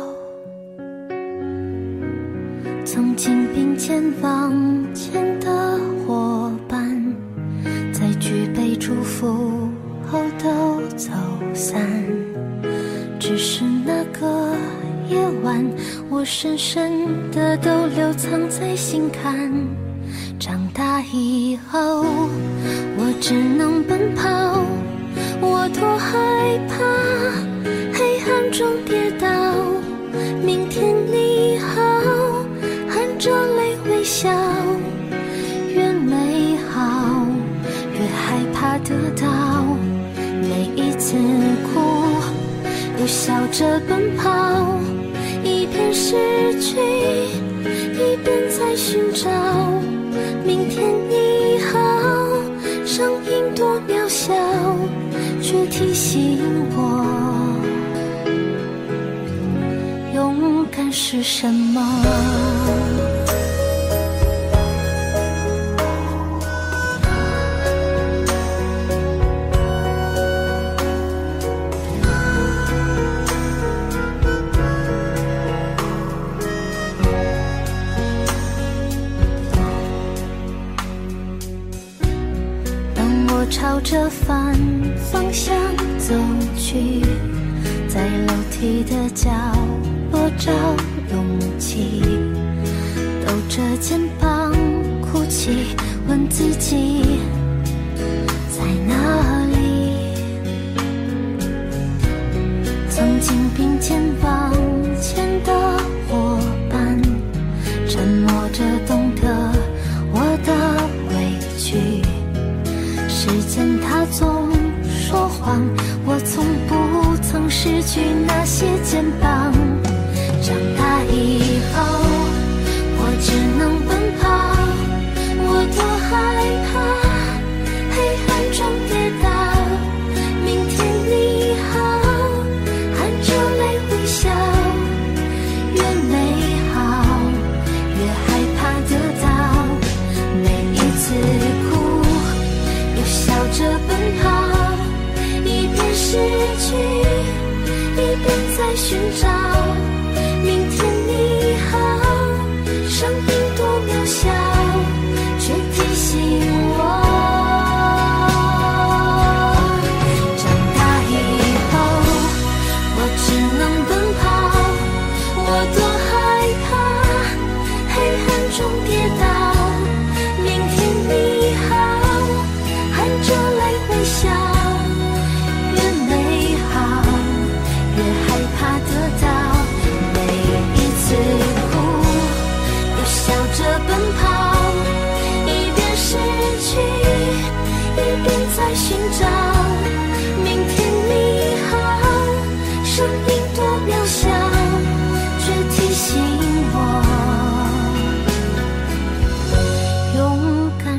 曾经并肩往前的伙伴，在举杯祝福后都走散，只是那个夜晚，我深深的都留藏在心坎。长大以后，我只能奔跑，我多害怕黑暗中跌倒。明天你好，含着泪微笑，越美好越害怕得到。每一次哭又笑着奔跑，一边失去一边在寻找。明天你好，声音多渺小，却提醒我勇敢是什么。朝着反方向走去，在楼梯的角落找勇气，抖着肩膀哭泣，问自己在哪里。曾经并肩往前的伙伴，沉默着懂得我的委屈。时间它总说谎，我从不曾失去那些肩膀。长大以后，我只能奔跑，我多害怕黑暗中跌倒。明天你好，含着泪微笑，越美好越害怕得到。每一次哭笑着奔跑，一边失去一边在寻找。明天你好，声音多渺小，却提醒我长大以后，我只能奔跑，我多害怕黑暗中跌倒。明天你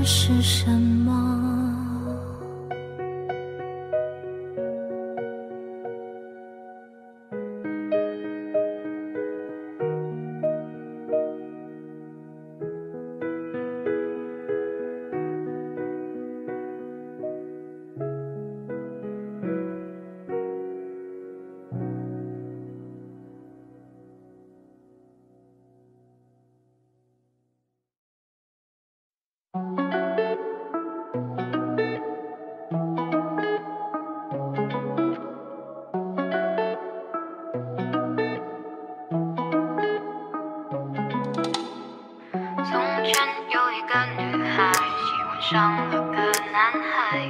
算是什么？ 上了个男孩，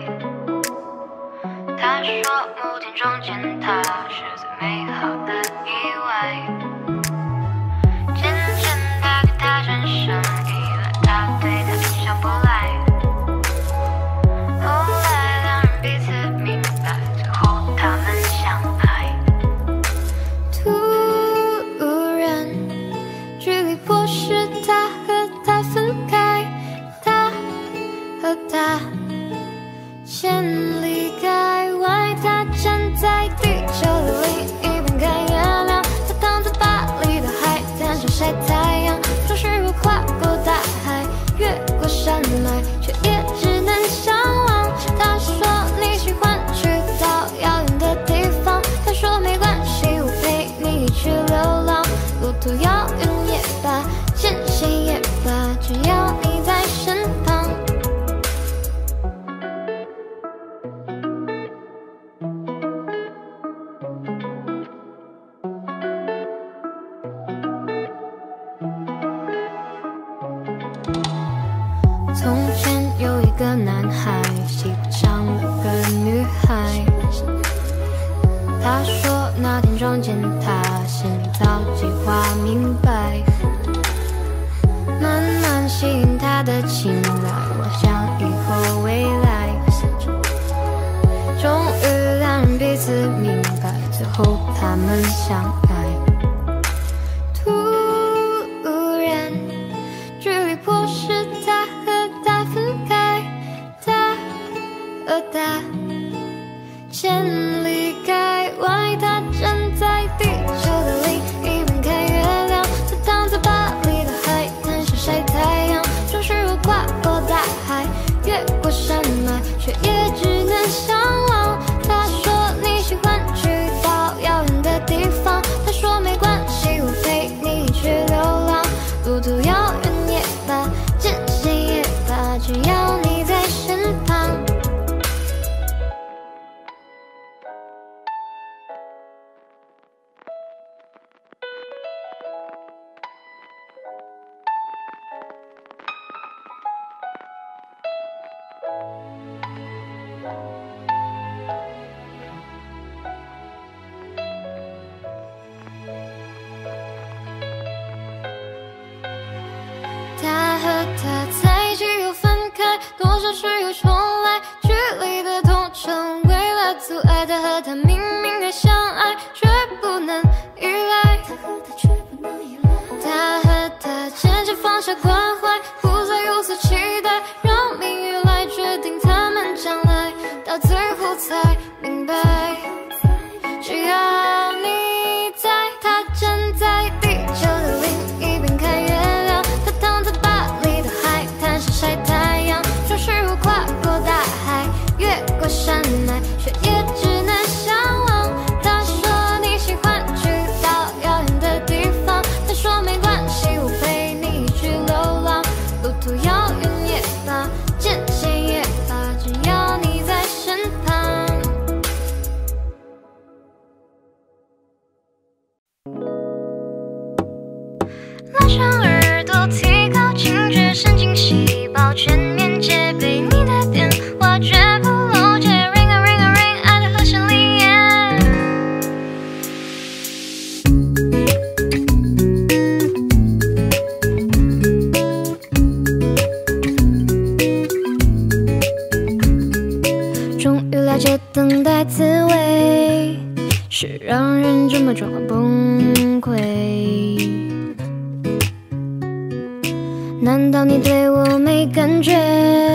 他说某天撞见他是最美好的意外，渐渐地对他产生依赖，他对他意想不来，后来两人彼此明白，最后他们相爱。 突然距离迫使他和他分开，他和他千里开外，他站在地球的另一边看月亮，他躺在巴黎的海滩上晒太阳，说是我跨过大海，越过山脉，却也只能相望。他说你喜欢去到遥远的地方，他说没关系，我陪你去流浪，路途遥远也罢，艰险也罢，只要你在身旁。从前有一个男孩喜欢上了个女孩，他说那天撞见她，心里早计划明白，慢慢吸引她的青睐，我想以后未来，终于两人彼此明白，最后他们相爱。突然距离迫使他和他分开，他和他千里开外，他站在地球的另一边看月亮，他躺在巴黎的海滩上晒太阳，说是我跨过大海，越过山脉，却也只能相望。他说你喜欢去到遥远的地方，他说没关系，我陪你去流浪，路途遥远也罢，艰险也罢，只要你在身旁。他和她在一起又分开，多少事又重来，距离的同城为了阻碍，他和她明明该相爱，却不能依赖。他和她渐渐放下关怀，不再有所期待，让命运来决定他们将来，到最后才明白，只要你在，他站在地球的另一边看月亮，他躺在巴黎的海滩上晒太阳，说是我跨过大海，越过山脉，却也只能相望。他说你喜欢去到遥远的地方，他说没关系，我陪你去流浪，路途遥远也罢，艰险也罢，只要你在身旁。 拉长耳朵，提高警觉神经细胞，全面戒备你的电话，绝不漏接 ring a ring a ring 爱的和弦里耶。 终于了解等待滋味，是让人这么状况崩溃。难道你对我没感觉？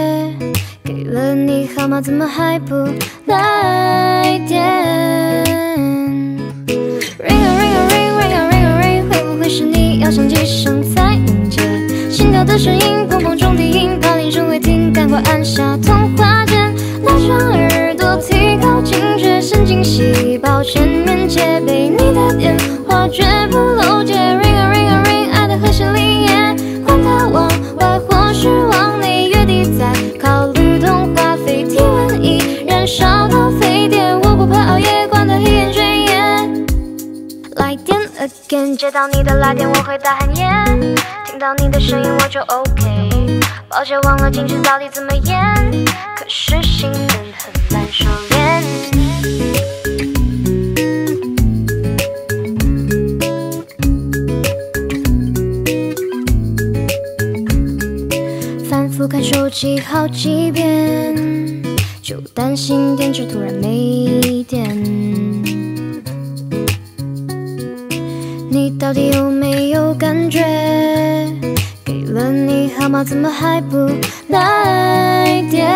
号码怎么还不来电 ？Ring a ring a ring ring a ring a ring， 会不会是你要响几声才能接？心跳的声音，砰砰中低音，怕铃声会停，赶快按下通话键，拉长耳朵，提高警觉，神经细胞全面戒备，你的电话绝不漏接。Ring a ring a ring， 爱的和弦里耶，管它往外或是往内，月底再考虑通话费，体温仪燃烧到沸点，我不怕熬夜，管它黑眼圈耶。来电 again， 接到你的来电我会大喊耶，听到你的声音我就 OK。抱歉忘了矜持到底怎么演，可是兴奋很难收敛。反复看手机好几遍，就担心电池突然没电。你到底有没有感觉？给了你号码怎么还不来电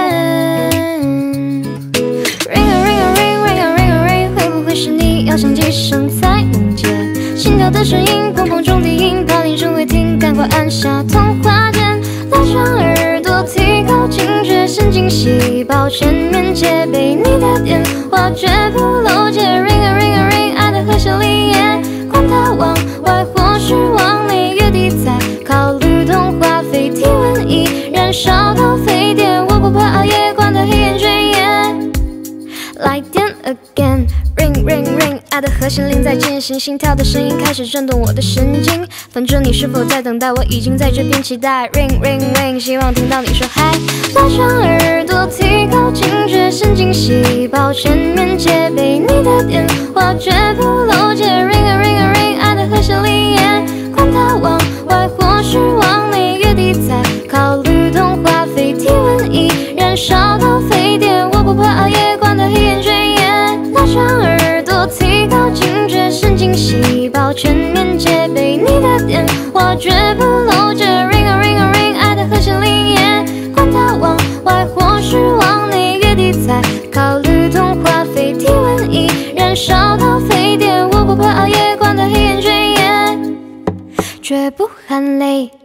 ？Ring a ring a ring ring a ring a ring， 会不会是你要响几声才能接？心跳的声音，砰砰中低音，怕铃声会停，赶快按下通话键，拉长耳朵，提高警觉，神经细胞全面戒备，你的电话绝不漏接。Ring a ring a ring， 爱的和弦里耶，管它往外或是往内，月底再考虑通话费，体温仪燃烧到沸点，我不怕熬夜，管它黑眼圈耶。来电 again， ring ring ring， 爱的和弦铃在进行，心跳的声音开始震动我的神经，反正你是否在等待，我已经在这边期待。Ring ring ring， 希望听到你说嗨，拉长耳朵，提高警觉，神经细胞全面戒备，你的电话绝不漏接。Ring a ring a ring， 爱的和弦里耶，管它往外或是往内，月底再考虑通话费，体温仪燃烧到沸点，我不怕熬夜，管它黑眼圈耶。拉长耳朵，提高警觉，神经细胞全面戒备，你的电话绝不漏接。Ring a ring a ring， 爱的和弦里耶，管它往外或是往内，月底再考虑通话费，体温仪燃烧到沸点，我不怕熬夜，管它黑眼圈耶，绝不喊累。